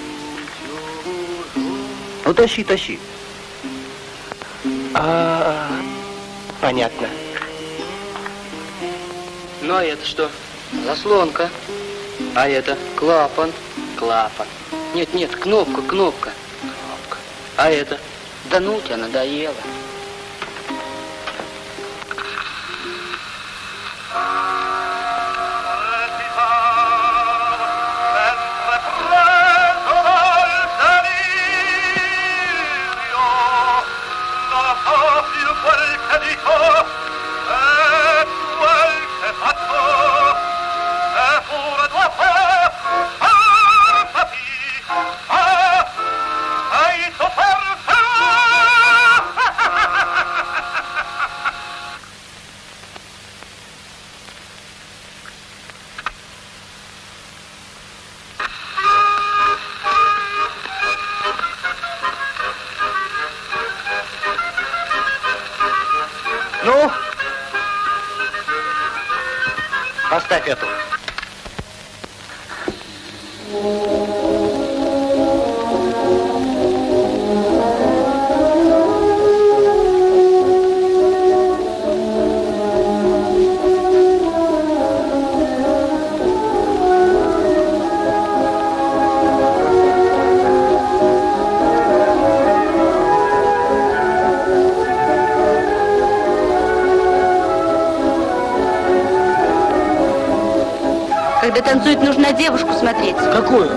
Ну, тащи, тащи. А, понятно. Ну, а это что? Заслонка. А это клапан. Клапан. Нет, нет, кнопка, кнопка. Кнопка. А это? Да ну тебя, надоело. Ha! Поставь эту. Когда танцует, нужно на девушку смотреть. Какую?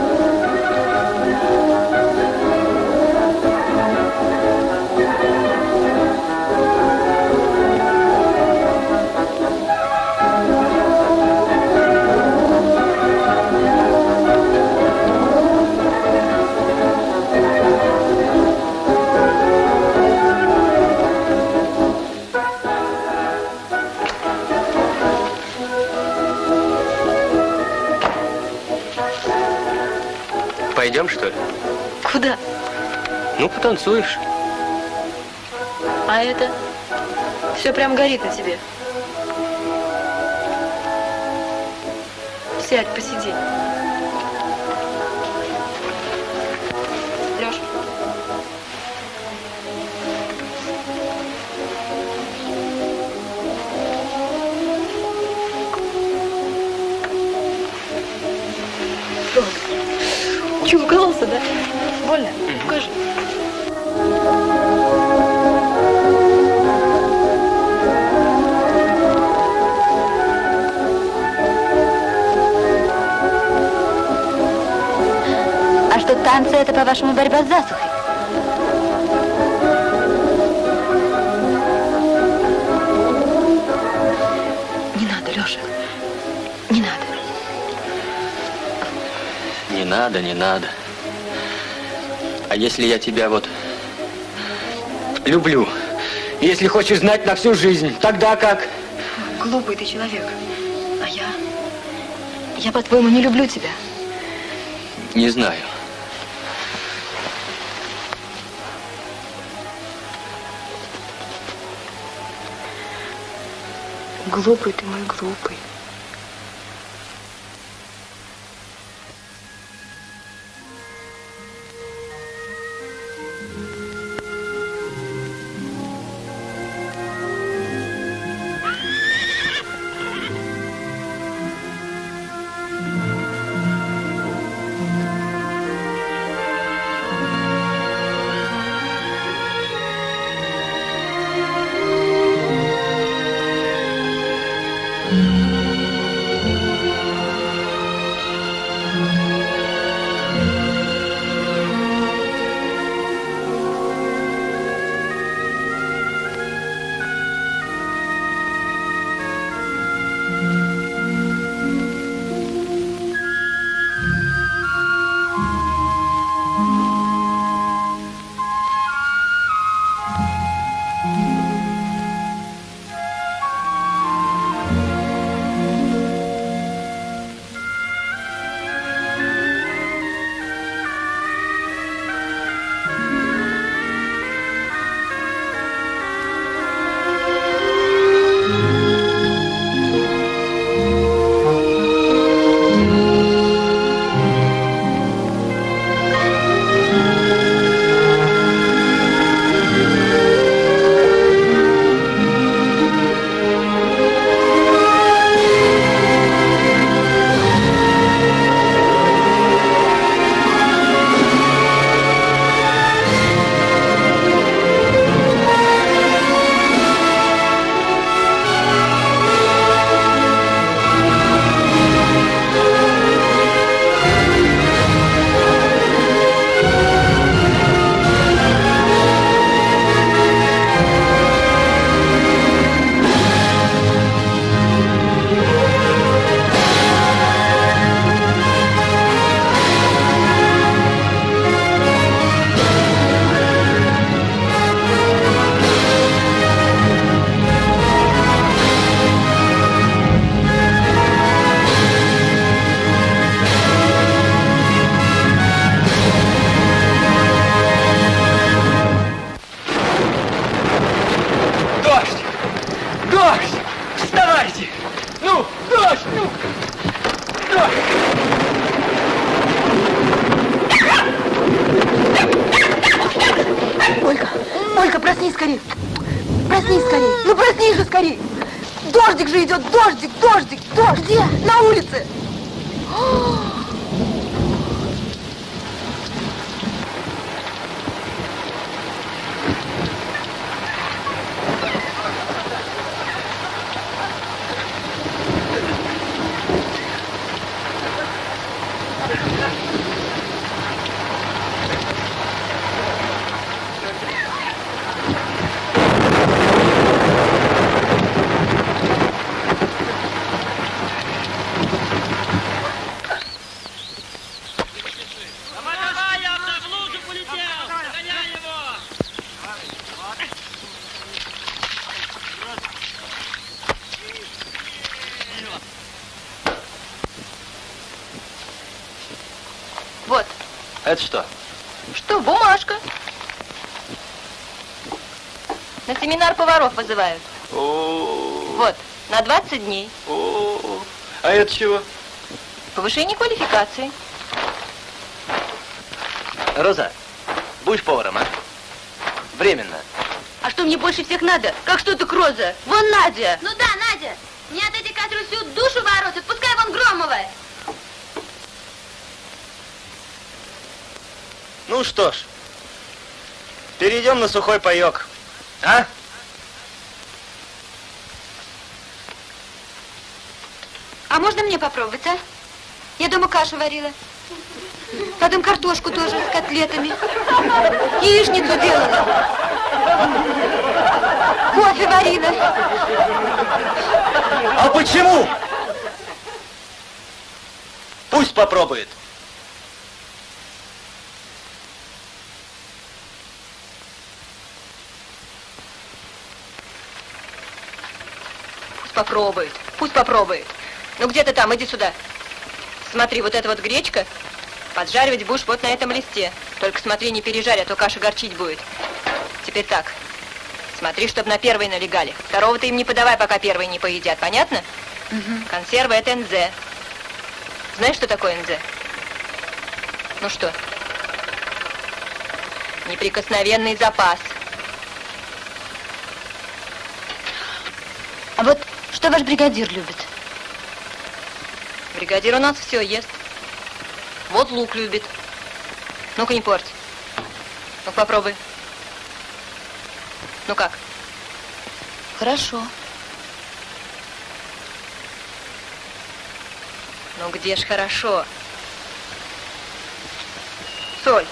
Пойдем, что ли? Куда? Ну, потанцуешь. А это? Все прям горит на тебе. Сядь, посиди. Лёш. Че, укололся, да? Больно? Покажи. А что, танцы это, по-вашему, борьба с засухой? Не надо, Лёша. Не надо. Не надо, не надо. А если я тебя вот люблю, если хочешь знать на всю жизнь, тогда как? Глупый ты человек. А я... Я, по-твоему, не люблю тебя. Не знаю. Глупый ты мой, глупый. Thank you. Ольга, Ольга, проснись скорее. Проснись скорее. Ну проснись же скорее. Дождик же идет, дождик, дождик, дождь. Где? На улице. Вот. Это что? Что, бумажка. На семинар поваров вызывают. О-о-о. Вот, на двадцать дней. О-о-о. А это чего? Повышение квалификации. Роза, будешь поваром, а? Временно. А что мне больше всех надо? Как что так, Роза? Вон Надя. Ну да, Надя. Мне от этих кадров всю душу воротит. Пускай вон Громова. Ну что ж, перейдем на сухой паек, а? А можно мне попробовать, а? Я дома кашу варила. Потом картошку тоже с котлетами. Яичницу делала. Кофе варила. А почему? Пусть попробует. Пусть попробует, пусть попробует. Ну где ты там, иди сюда. Смотри, вот эта вот гречка, поджаривать будешь вот на этом листе. Только смотри, не пережарь, а то каша горчить будет. Теперь так, смотри, чтобы на первый налегали. Второго ты им не подавай, пока первые не поедят, понятно? Угу. Консервы — это эн зэ. Знаешь, что такое эн зэ? Ну что? Неприкосновенный запас. А вот что ваш бригадир любит? Бригадир у нас все ест. Вот лук любит. Ну-ка, не порть. Ну, попробуй. Ну как? Хорошо. Ну где ж хорошо? Соль.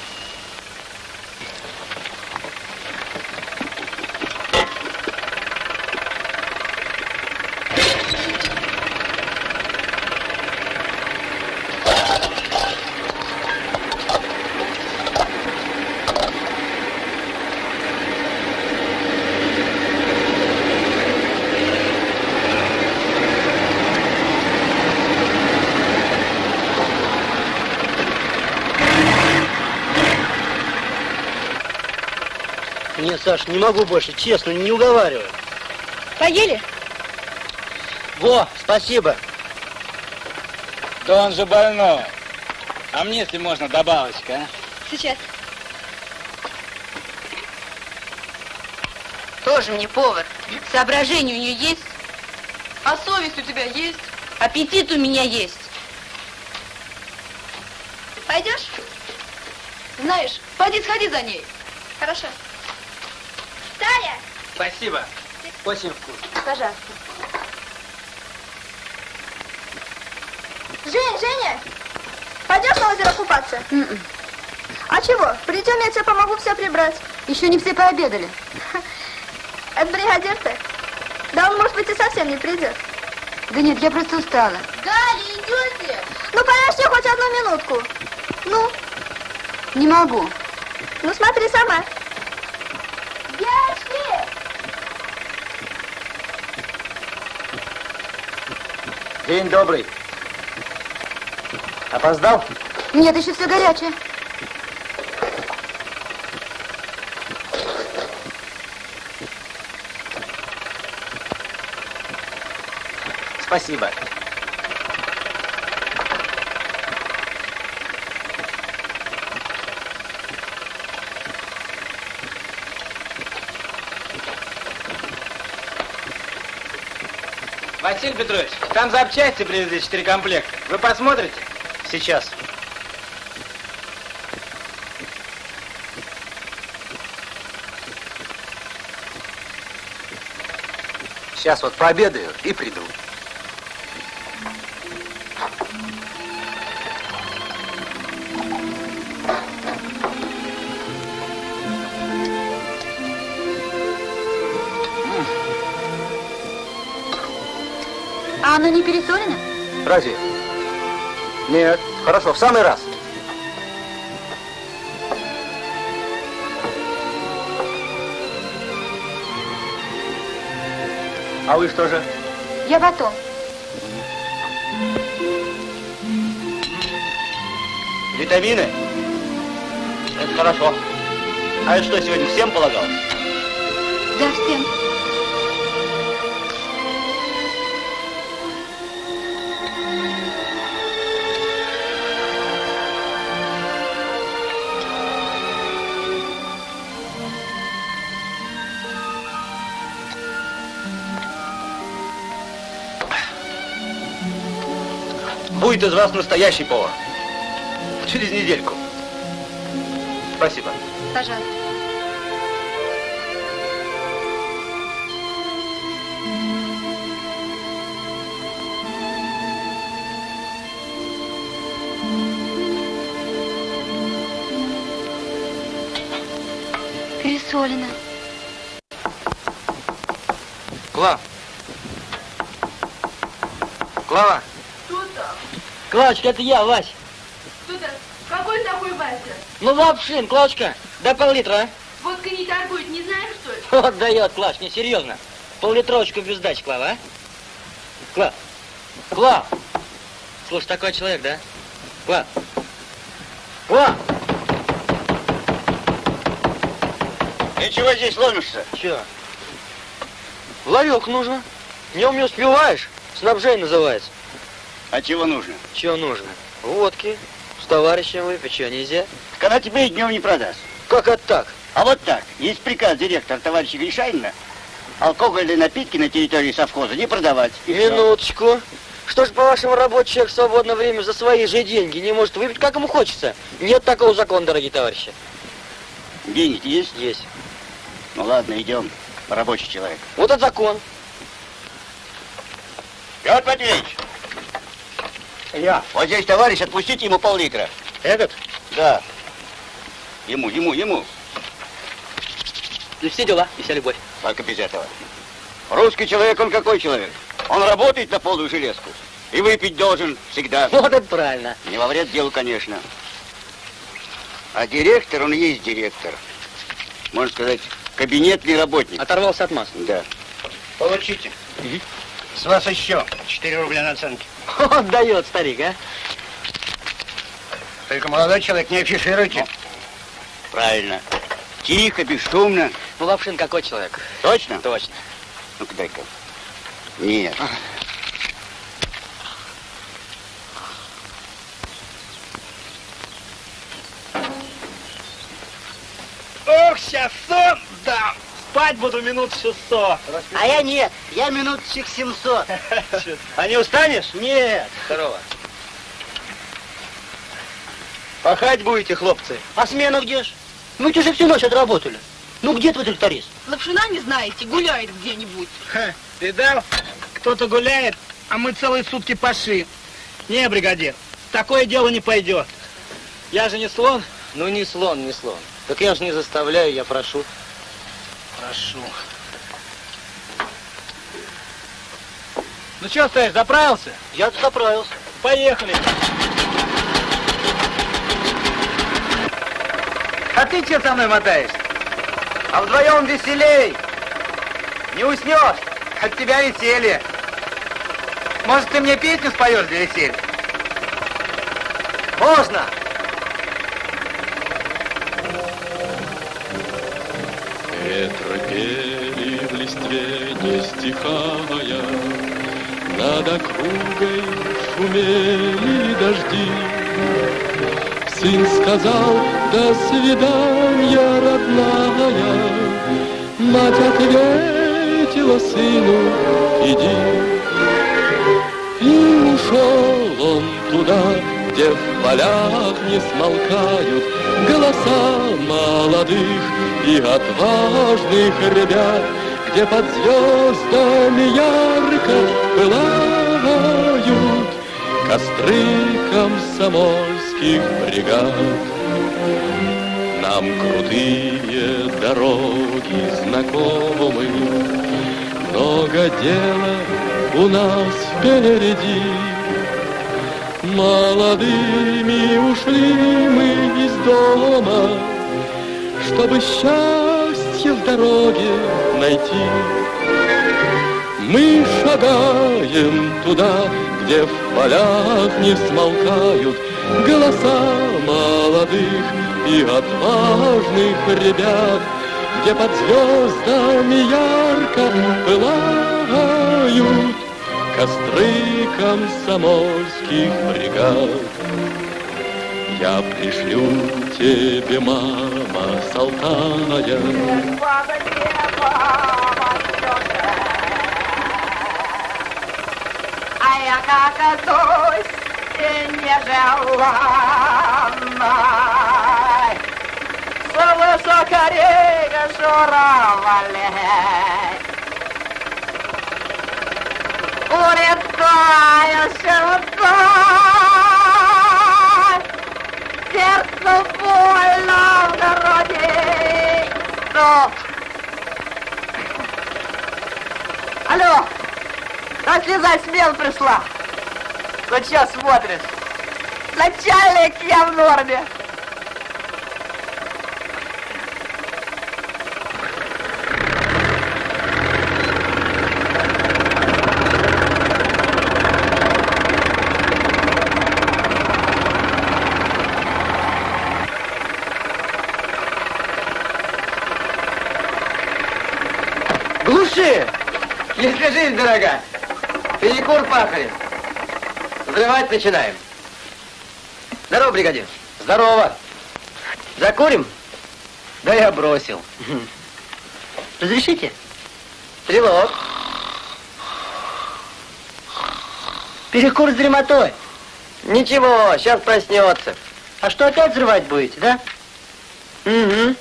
Нет, Саш, не могу больше, честно, не уговаривай. Поели? Во, спасибо. Да он же больной. А мне, если можно, добавочка, а? Сейчас. Тоже мне повар. Соображение у нее есть? А совесть у тебя есть? Аппетит у меня есть. Пойдешь? Знаешь, пойди сходи за ней. Хорошо. Таня! Спасибо. Очень вкусно. Пожалуйста. Жень, Женя, пойдешь на озеро купаться? Mm-mm. А чего? Придем, я тебе помогу все прибрать. Еще не все пообедали. Это бригадир-то? Да он, может быть, и совсем не придет. Да нет, я просто устала. Галя, идете? Ну, подожди хоть одну минутку. Ну? Не могу. Ну, смотри сама. Девочки! День добрый. Опоздал? Нет, еще все горячее. Спасибо. Василий Петрович, там запчасти привезли четыре комплекта. Вы посмотрите? Сейчас. Сейчас вот пообедаю и приду. А оно не пересолено? Разве? Нет. Хорошо, в самый раз. А вы что же? Я потом. Витамины? Это хорошо. А это что, сегодня всем полагалось? Да, всем. Будет из вас настоящий повар. Через недельку. Спасибо. Пожалуйста. Пересолено. Клав. Клава. Кто там? Клавочка, это я, Вась. Кто там? Какой такой Вася? Ну, Лапшин, Клавочка, дай пол-литра, а? Водка не торгует, не знаешь, что ли? Вот дает, Клавч, не серьезно. Пол-литровочку без сдачи, Клава, а? Клав. Клав. Слушай, такой человек, да? Клав. Клав. Ты чего здесь ломишься? Че? Ларек нужно. Днем не успеваешь. Снабжение называется. А чего нужно? Чего нужно? Водки. С товарищем выпить, что, нельзя? Так она тебе и днем не продаст. Как это так? А вот так. Есть приказ директора товарища Гришанина алкогольные напитки на территории совхоза не продавать. И Минуточку. Что ж, по-вашему, рабочий человек в свободное время за свои же деньги не может выпить, как ему хочется? Нет такого закона, дорогие товарищи. Деньги есть? Есть. Ну ладно, идем. Рабочий человек. Вот это закон. Петр Матвеевич! Я. Вот здесь товарищ, отпустите ему пол-литра. Этот? Да. Ему, ему, ему. И все дела, и вся любовь. Только без этого. Русский человек, он какой человек? Он работает на полную железку. И выпить должен всегда. Вот это правильно. Не во вред делу, конечно. А директор, он и есть директор. Можно сказать, кабинетный работник. Оторвался от масс. Да. Получите. Угу. С вас еще четыре рубля наценки. Вот дает старик, а? Только, молодой человек, не афишируйте. Правильно. Тихо, бесшумно. Ну, Лапшин какой человек? Точно? Точно. Ну-ка, дай-ка. Нет. Ох, сейчас сон дам. Спать буду минут шестьсот. А я нет, я минуточек семьсот. А не устанешь? Нет. Здорово. Пахать будете, хлопцы? А смену где ж? Мы же всю ночь отработали. Ну где твой тракторист? Лапшина не знаете, гуляет где-нибудь. Ха, видал? Кто-то гуляет, а мы целые сутки паши. Не, бригадир, такое дело не пойдет. Я же не слон. Ну, не слон, не слон. Так я же не заставляю, я прошу. Прошу. Ну что стоишь, заправился? Я заправился. Поехали. А ты что со мной мотаешься? А вдвоем веселей. Не уснешь. От тебя веселье. Может, ты мне песню споешь для веселья? Можно. Ветры пели в листве, не стихая, над округой шумели дожди. Сын сказал: до свидания, родная. Мать ответила сыну: иди. где в полях не смолкают голоса молодых и отважных ребят, где под звездами ярко пылают костры комсомольских бригад. Нам крутые дороги знакомы, много дела у нас впереди. Молодыми ушли мы из дома, чтобы счастье в дороге найти. Мы шагаем туда, где в полях не смолкают голоса молодых и отважных ребят, где под звездами ярко пылают костры комсомольских бригад. Я пришлю тебе, мама, с Алтая а я как Дусь нежеланной, с высокорея журавлей. Улетаешь вдаль, сердцу больно в дороге. Стоп! Алло! Да слезай, смена пришла. Ну чё смотришь? Начальник, я в норме. Глуши! Если жизнь дорога, перекур пахарь. Взрывать начинаем. Здорово, бригадир. Здорово. Закурим? Да я бросил. Разрешите? Стрелок. Перекур с дремотой. Ничего, сейчас проснется. А что, опять взрывать будете, да? Угу.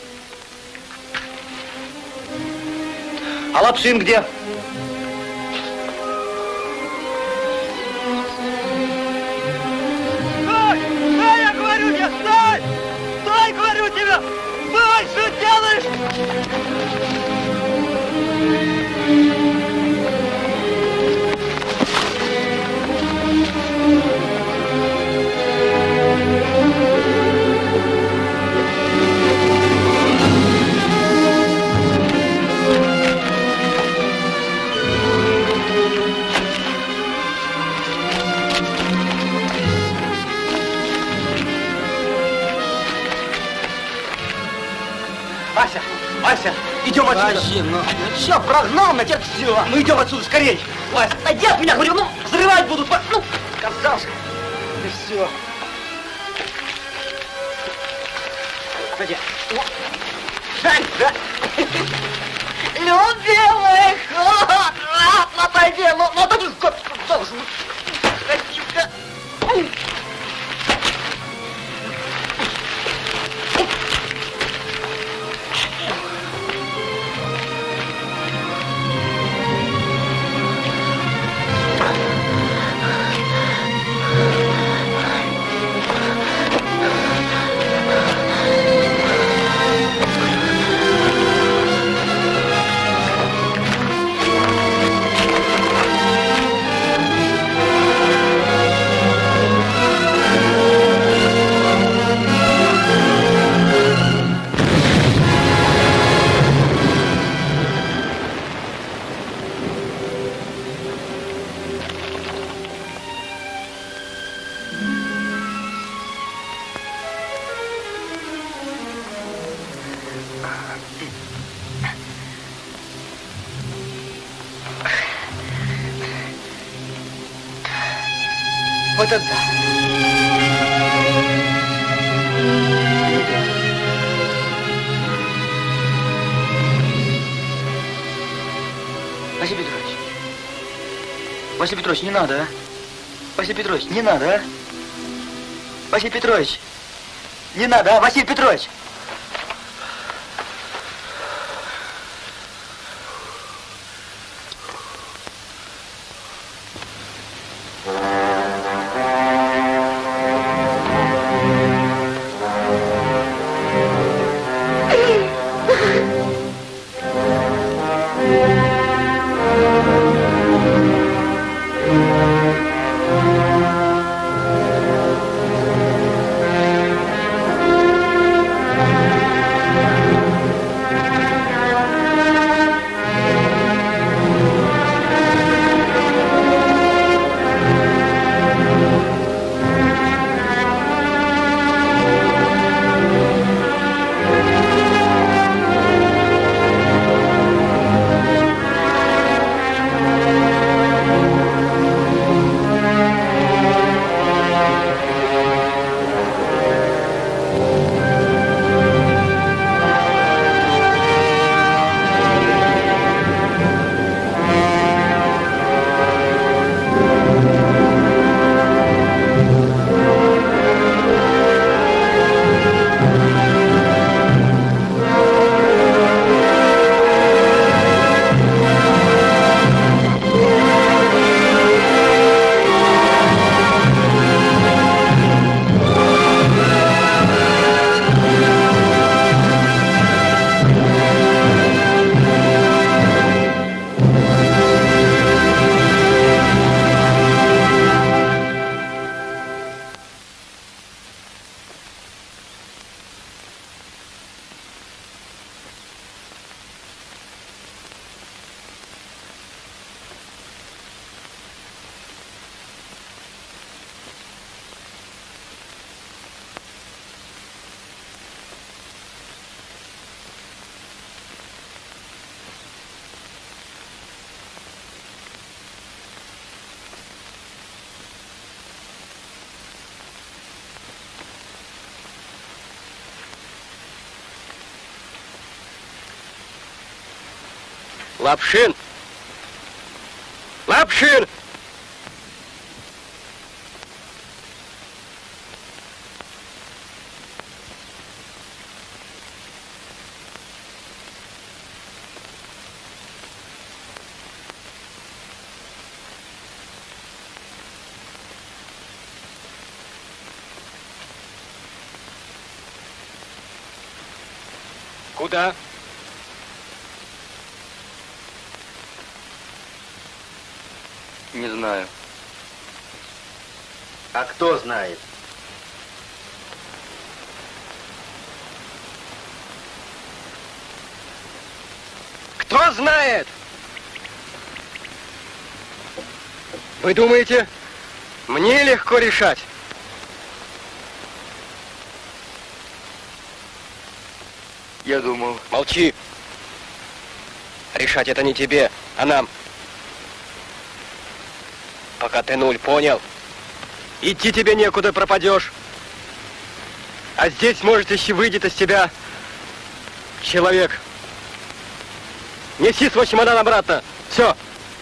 А Лапшин где? Стой! Стой, я говорю тебе! Стой! Стой, говорю тебе! Стой, что делаешь? Вася, Вася, идем отсюда. Вася, ну, ну что, прогнал на тебя все. Мы идем отсюда, скорей. Вася, отойди от меня, говорю, ну, взрывать будут. Ну, казался. И все. Пойди. Жень, да? Любимый ход! Отойди, ну, ну, отойди, красивка. Вот это да. Василий Петрович. Василий Петрович, не надо, а? Василий Петрович, не надо, а? Василий Петрович, не надо, а, Василий Петрович? Лапшин! Лапшин! Куда? Не знаю. А кто знает? Кто знает? Вы думаете, мне легко решать? Я думал. Молчи. Решать это не тебе, а нам. Пока ты нуль, понял? Идти тебе некуда, пропадешь. А здесь, может, еще выйдет из тебя человек. Неси свой чемодан обратно. Все.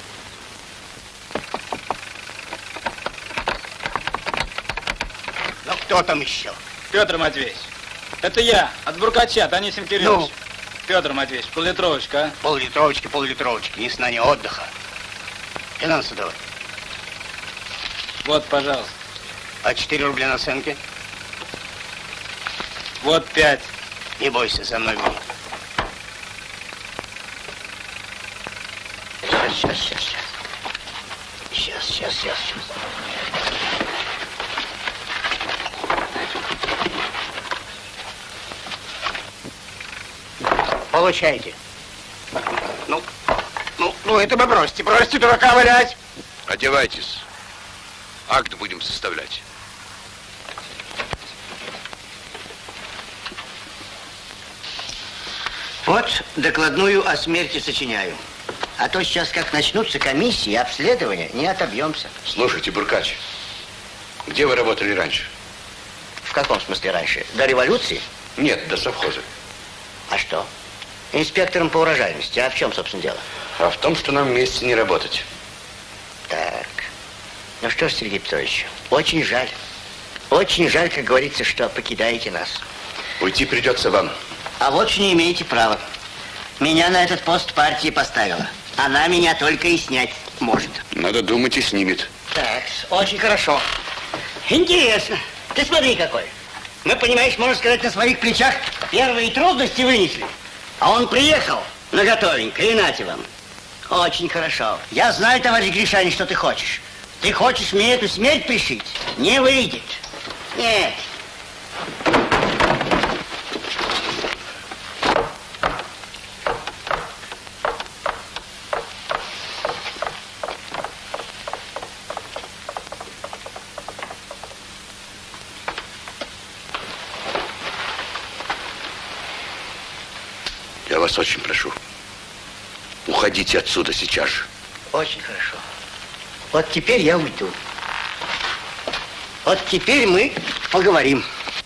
Ну, кто там еще? Петр Матвеевич, это я, от Буркача, Анисим Кириллович. Ну? Петр Матвеевич, пол-литровочка, а? Пол-литровочки, пол-литровочки, ни сна, ни отдыха. Финансы давай. Вот, пожалуйста. А четыре рубля наценки? Вот пять. Не бойся, за мной будет. Сейчас, сейчас, сейчас, сейчас. Сейчас, сейчас, сейчас, сейчас. Получайте. Ну, ну, ну, это вы бросьте, бросьте дурака валять. Одевайтесь. Акт будем составлять. Вот докладную о смерти сочиняю. А то сейчас, как начнутся комиссии, обследования, не отобьемся. Слушайте, Буркач, где вы работали раньше? В каком смысле раньше? До революции? Нет, до совхоза. А что? Инспектором по урожайности. А в чем, собственно, дело? А в том, что нам вместе не работать. Так. Ну что ж, Сергей Петрович, очень жаль. Очень жаль, как говорится, что покидаете нас. Уйти придется вам. А вот что не имеете права. Меня на этот пост партия поставила. Она меня только и снять может. Надо думать, и снимет. Так, очень хорошо. Интересно. Ты смотри какой. Мы, понимаешь, можно сказать, на своих плечах первые трудности вынесли. А он приехал на готовенькое, и нате вам. Очень хорошо. Я знаю, товарищ Гришань, что ты хочешь. Ты хочешь мне эту смерть пришить? Не выйдет. Нет. Я вас очень прошу. Уходите отсюда сейчас же. Очень хорошо. Вот теперь я уйду. Вот теперь мы поговорим.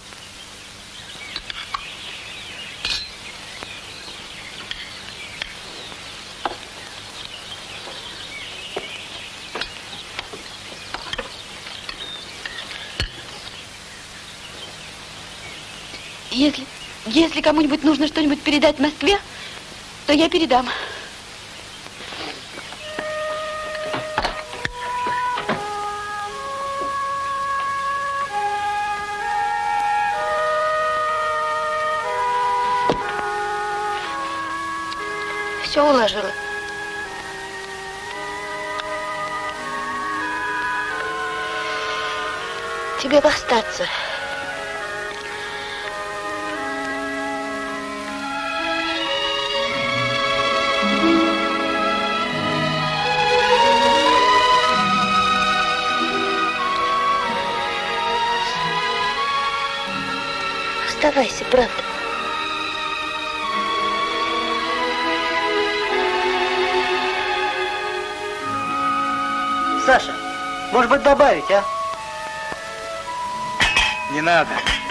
Если, если кому-нибудь нужно что-нибудь передать в Москве, то я передам. Все уложила. Тебе бы остаться. Оставайся, правда. Саша, может быть, добавить, а? Не надо.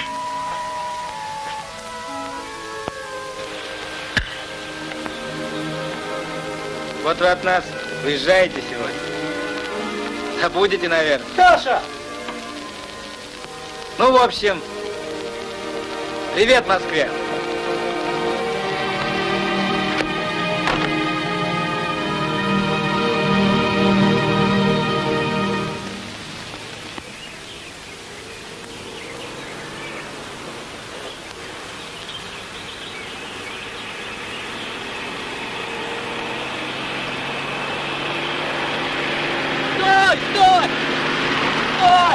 Вот вы от нас уезжаете сегодня. А будете, наверное. Саша! Ну, в общем, привет, Москве. Стой! Стой! Стой!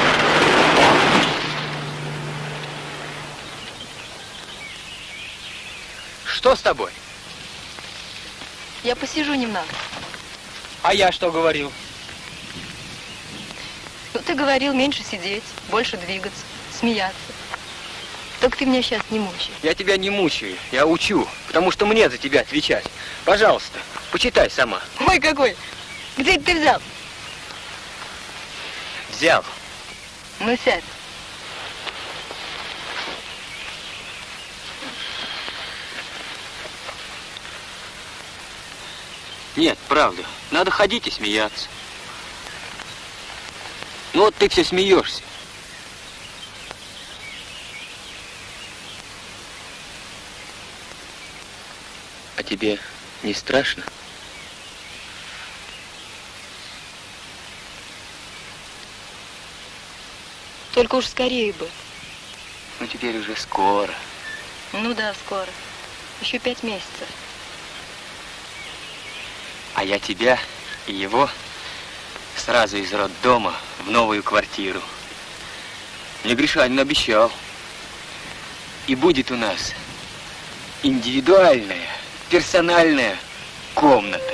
Что с тобой? Я посижу немного. А я что говорил? Ну, ты говорил меньше сидеть, больше двигаться, смеяться. Только ты меня сейчас не мучай. Я тебя не мучаю, я учу, потому что мне за тебя отвечать. Пожалуйста, почитай сама. Ой, какой! Где это ты взял? Взял. Ну, сядь. Нет, правда. Надо ходить и смеяться. Ну вот ты все смеешься. А тебе не страшно? Только уж скорее бы. Ну теперь уже скоро. Ну да, скоро. Еще пять месяцев. А я тебя и его сразу из роддома в новую квартиру. Мне Гришанин обещал. И будет у нас индивидуальная, персональная комната.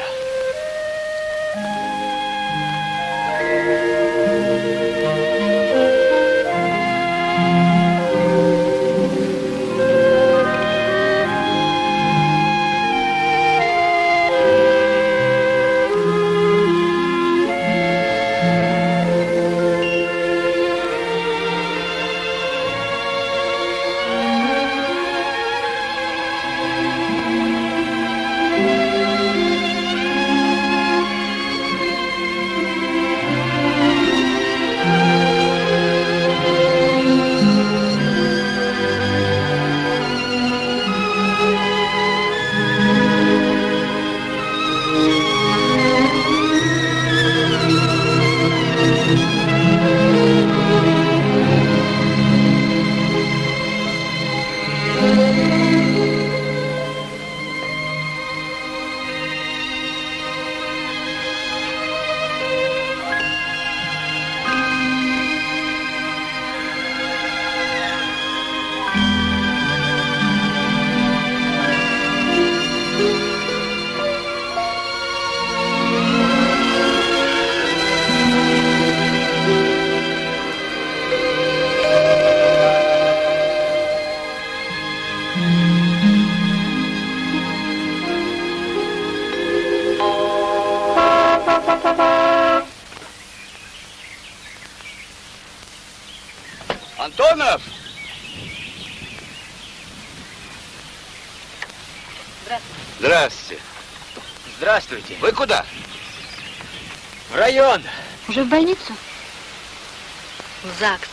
Здравствуйте. Вы куда? В район. Уже в больницу? В ЗАГС.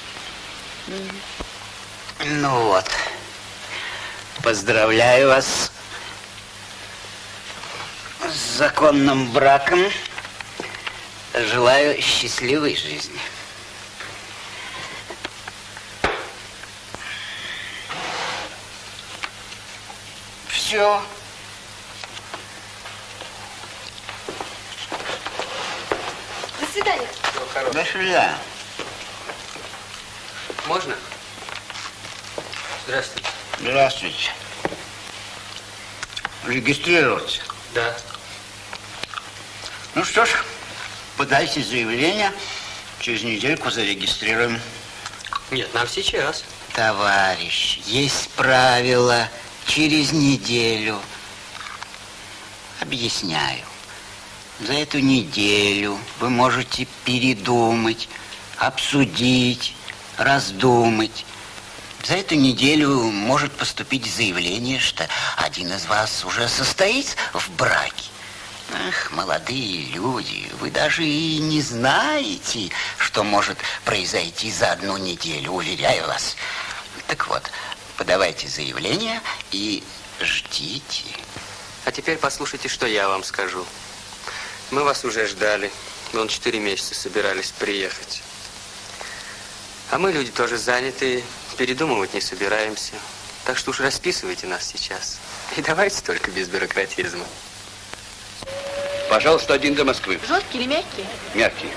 Ну вот. Поздравляю вас с законным браком. Желаю счастливой жизни. Все. До свидания. До свидания. Можно? Здравствуйте. Здравствуйте. Регистрироваться? Да. Ну что ж, подайте заявление, через недельку зарегистрируем. Нет, нам сейчас. Товарищ, есть правило, через неделю. Объясняю. За эту неделю вы можете передумать, обсудить, раздумать. За эту неделю может поступить заявление, что один из вас уже состоит в браке. Ах, молодые люди, вы даже и не знаете, что может произойти за одну неделю, уверяю вас. Так вот, подавайте заявление и ждите. А теперь послушайте, что я вам скажу. Мы вас уже ждали. Вон четыре месяца собирались приехать. А мы люди тоже занятые. Передумывать не собираемся. Так что уж расписывайте нас сейчас. И давайте только без бюрократизма. Пожалуйста, один до Москвы. Жесткий или мягкий? Мягкий.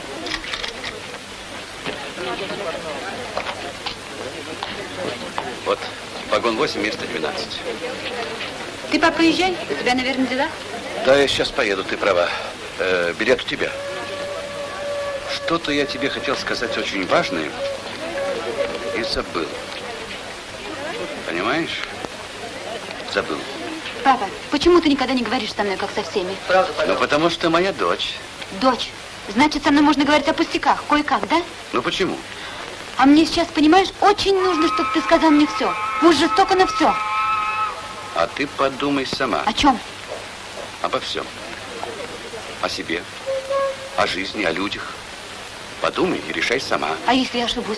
Вот, вагон восемь, место двенадцать. Ты, папа, езжай. У тебя, наверное, дела? Да, я сейчас поеду, ты права. Э, билет у тебя. Что-то я тебе хотел сказать очень важное и забыл. Понимаешь? Забыл. Папа, почему ты никогда не говоришь со мной, как со всеми? Ну, потому что моя дочь. Дочь. Значит, со мной можно говорить о пустяках. Кое-как, да? Ну, почему? А мне сейчас, понимаешь, очень нужно, чтобы ты сказал мне все. Пусть жестоко, но все. А ты подумай сама. О чем? Обо всем. О себе, о жизни, о людях. Подумай и решай сама. А если я ошибусь?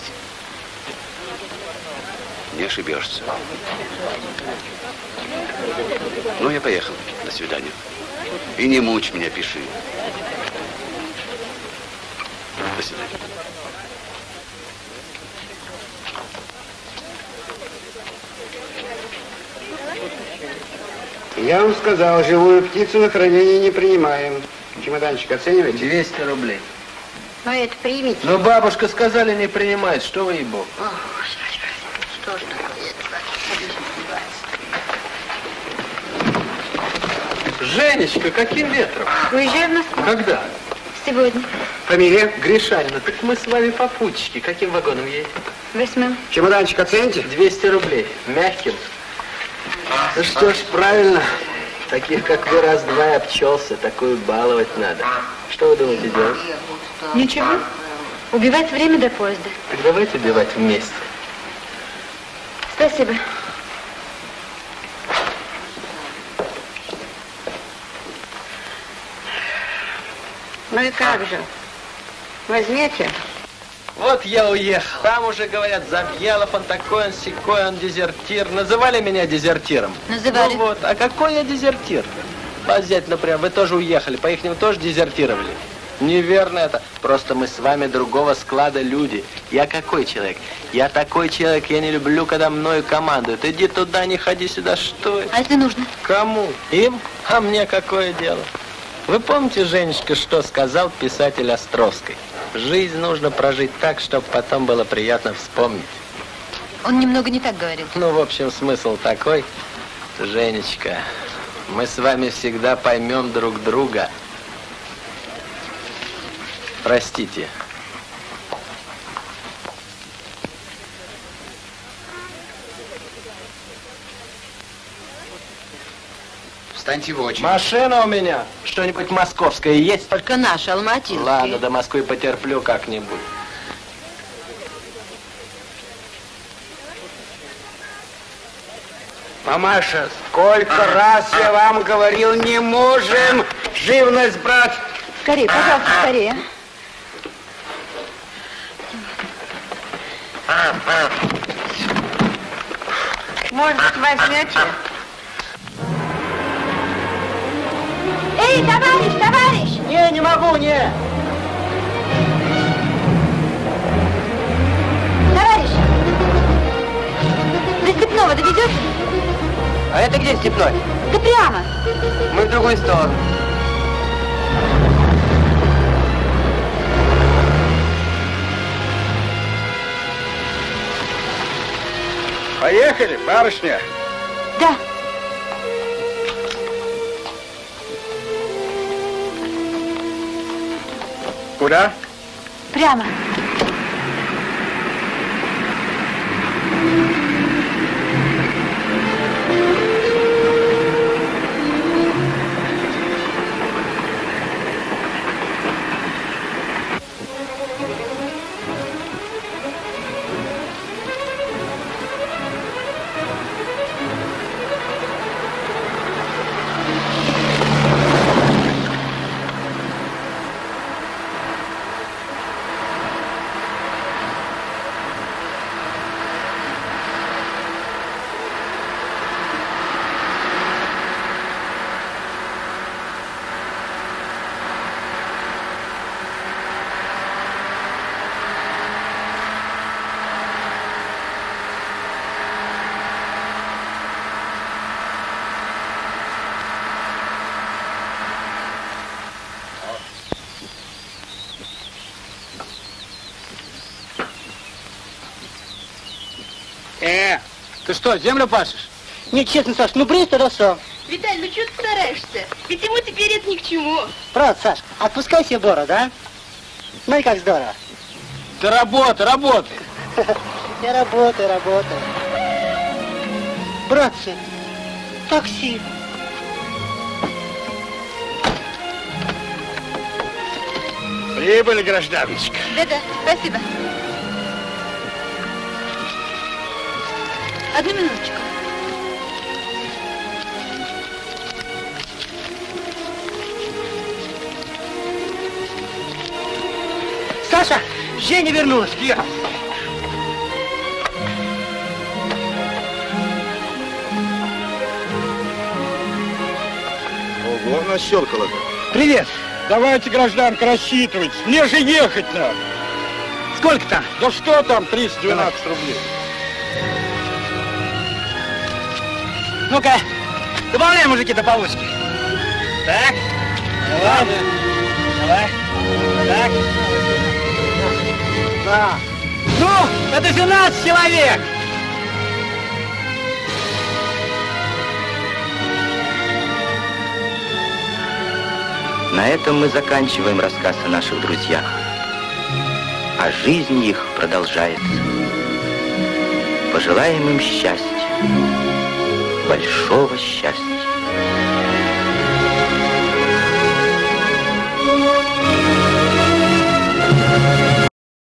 Не ошибешься. Ну, я поехал. До свидания. И не мучь меня, пиши. До свидания. Я вам сказал, живую птицу на хранение не принимаем. Чемоданчик оцениваете? двести рублей. Ну, это примите. Ну, бабушка сказали, не принимает. Что вы, ей-богу? Что ж такое? Женечка, каким ветром? Уезжаю в Москву. Когда? Сегодня. Фамилия? Гришанина. Так мы с вами попутчики. Каким вагоном едем? Восьмым. Чемоданчик оцените? двести рублей. Мягким. Ну что ж, правильно. Таких, как вы, раз-два и обчелся. Такую баловать надо. Что вы думаете делать? Ничего. Убивать время до поезда. Так давайте убивать вместе. Спасибо. Ну и как же? Возьмете? Вот я уехал. Там уже говорят, Завьялов, он такой, он сякой, он дезертир. Называли меня дезертиром? Называли. Ну вот, а какой я дезертир? Взять, например, вы тоже уехали, по-ихнему тоже дезертировали. Неверно это. Просто мы с вами другого склада люди. Я какой человек? Я такой человек, я не люблю, когда мною командуют. Иди туда, не ходи сюда. Что это? А если нужно? Кому? Им? А мне какое дело? Вы помните, Женечка, что сказал писатель Островской? Жизнь нужно прожить так, чтобы потом было приятно вспомнить. Он немного не так говорил. Ну, в общем, смысл такой. Женечка, мы с вами всегда поймем друг друга. Простите. Встаньте в очередь. Машина у меня. Что-нибудь московское есть? Только наша, алматинская. Ладно, до Москвы потерплю как-нибудь. Мамаша, сколько раз я вам говорил, не можем Живность, брат! Скорее, пожалуйста, скорее. Может, возьмете? Эй, товарищ, товарищ! Не, не могу, не. Товарищ! До Степного доведешь? А это где Степной? Да прямо. Мы в другую сторону. Поехали, барышня. Да. Куда? Прямо. Э, ты что, землю пашешь? Нет, честно, Саш, ну брысь тогда сам. Виталь, ну что ты стараешься? Ведь ему теперь это ни к чему. Брат, Саш, отпускай себе бороду, а? Ну и как здорово. Ты работай, работай. Я работаю, работаю. Братцы, такси. Прибыли, гражданочка. Да-да, спасибо. Одну минуточку. Саша, Женя вернулась. Я. Ого, нащелкало-то. Привет. Давайте, гражданка, рассчитывайтесь. Мне же ехать надо. Сколько там? Да что там, триста двенадцать рублей. Ну-ка, добавляй, мужики, до получки. Так. Давай. Давай. Так. Да. Ну, это двенадцать человек. На этом мы заканчиваем рассказ о наших друзьях. А жизнь их продолжается. Пожелаем им счастья, большого счастья.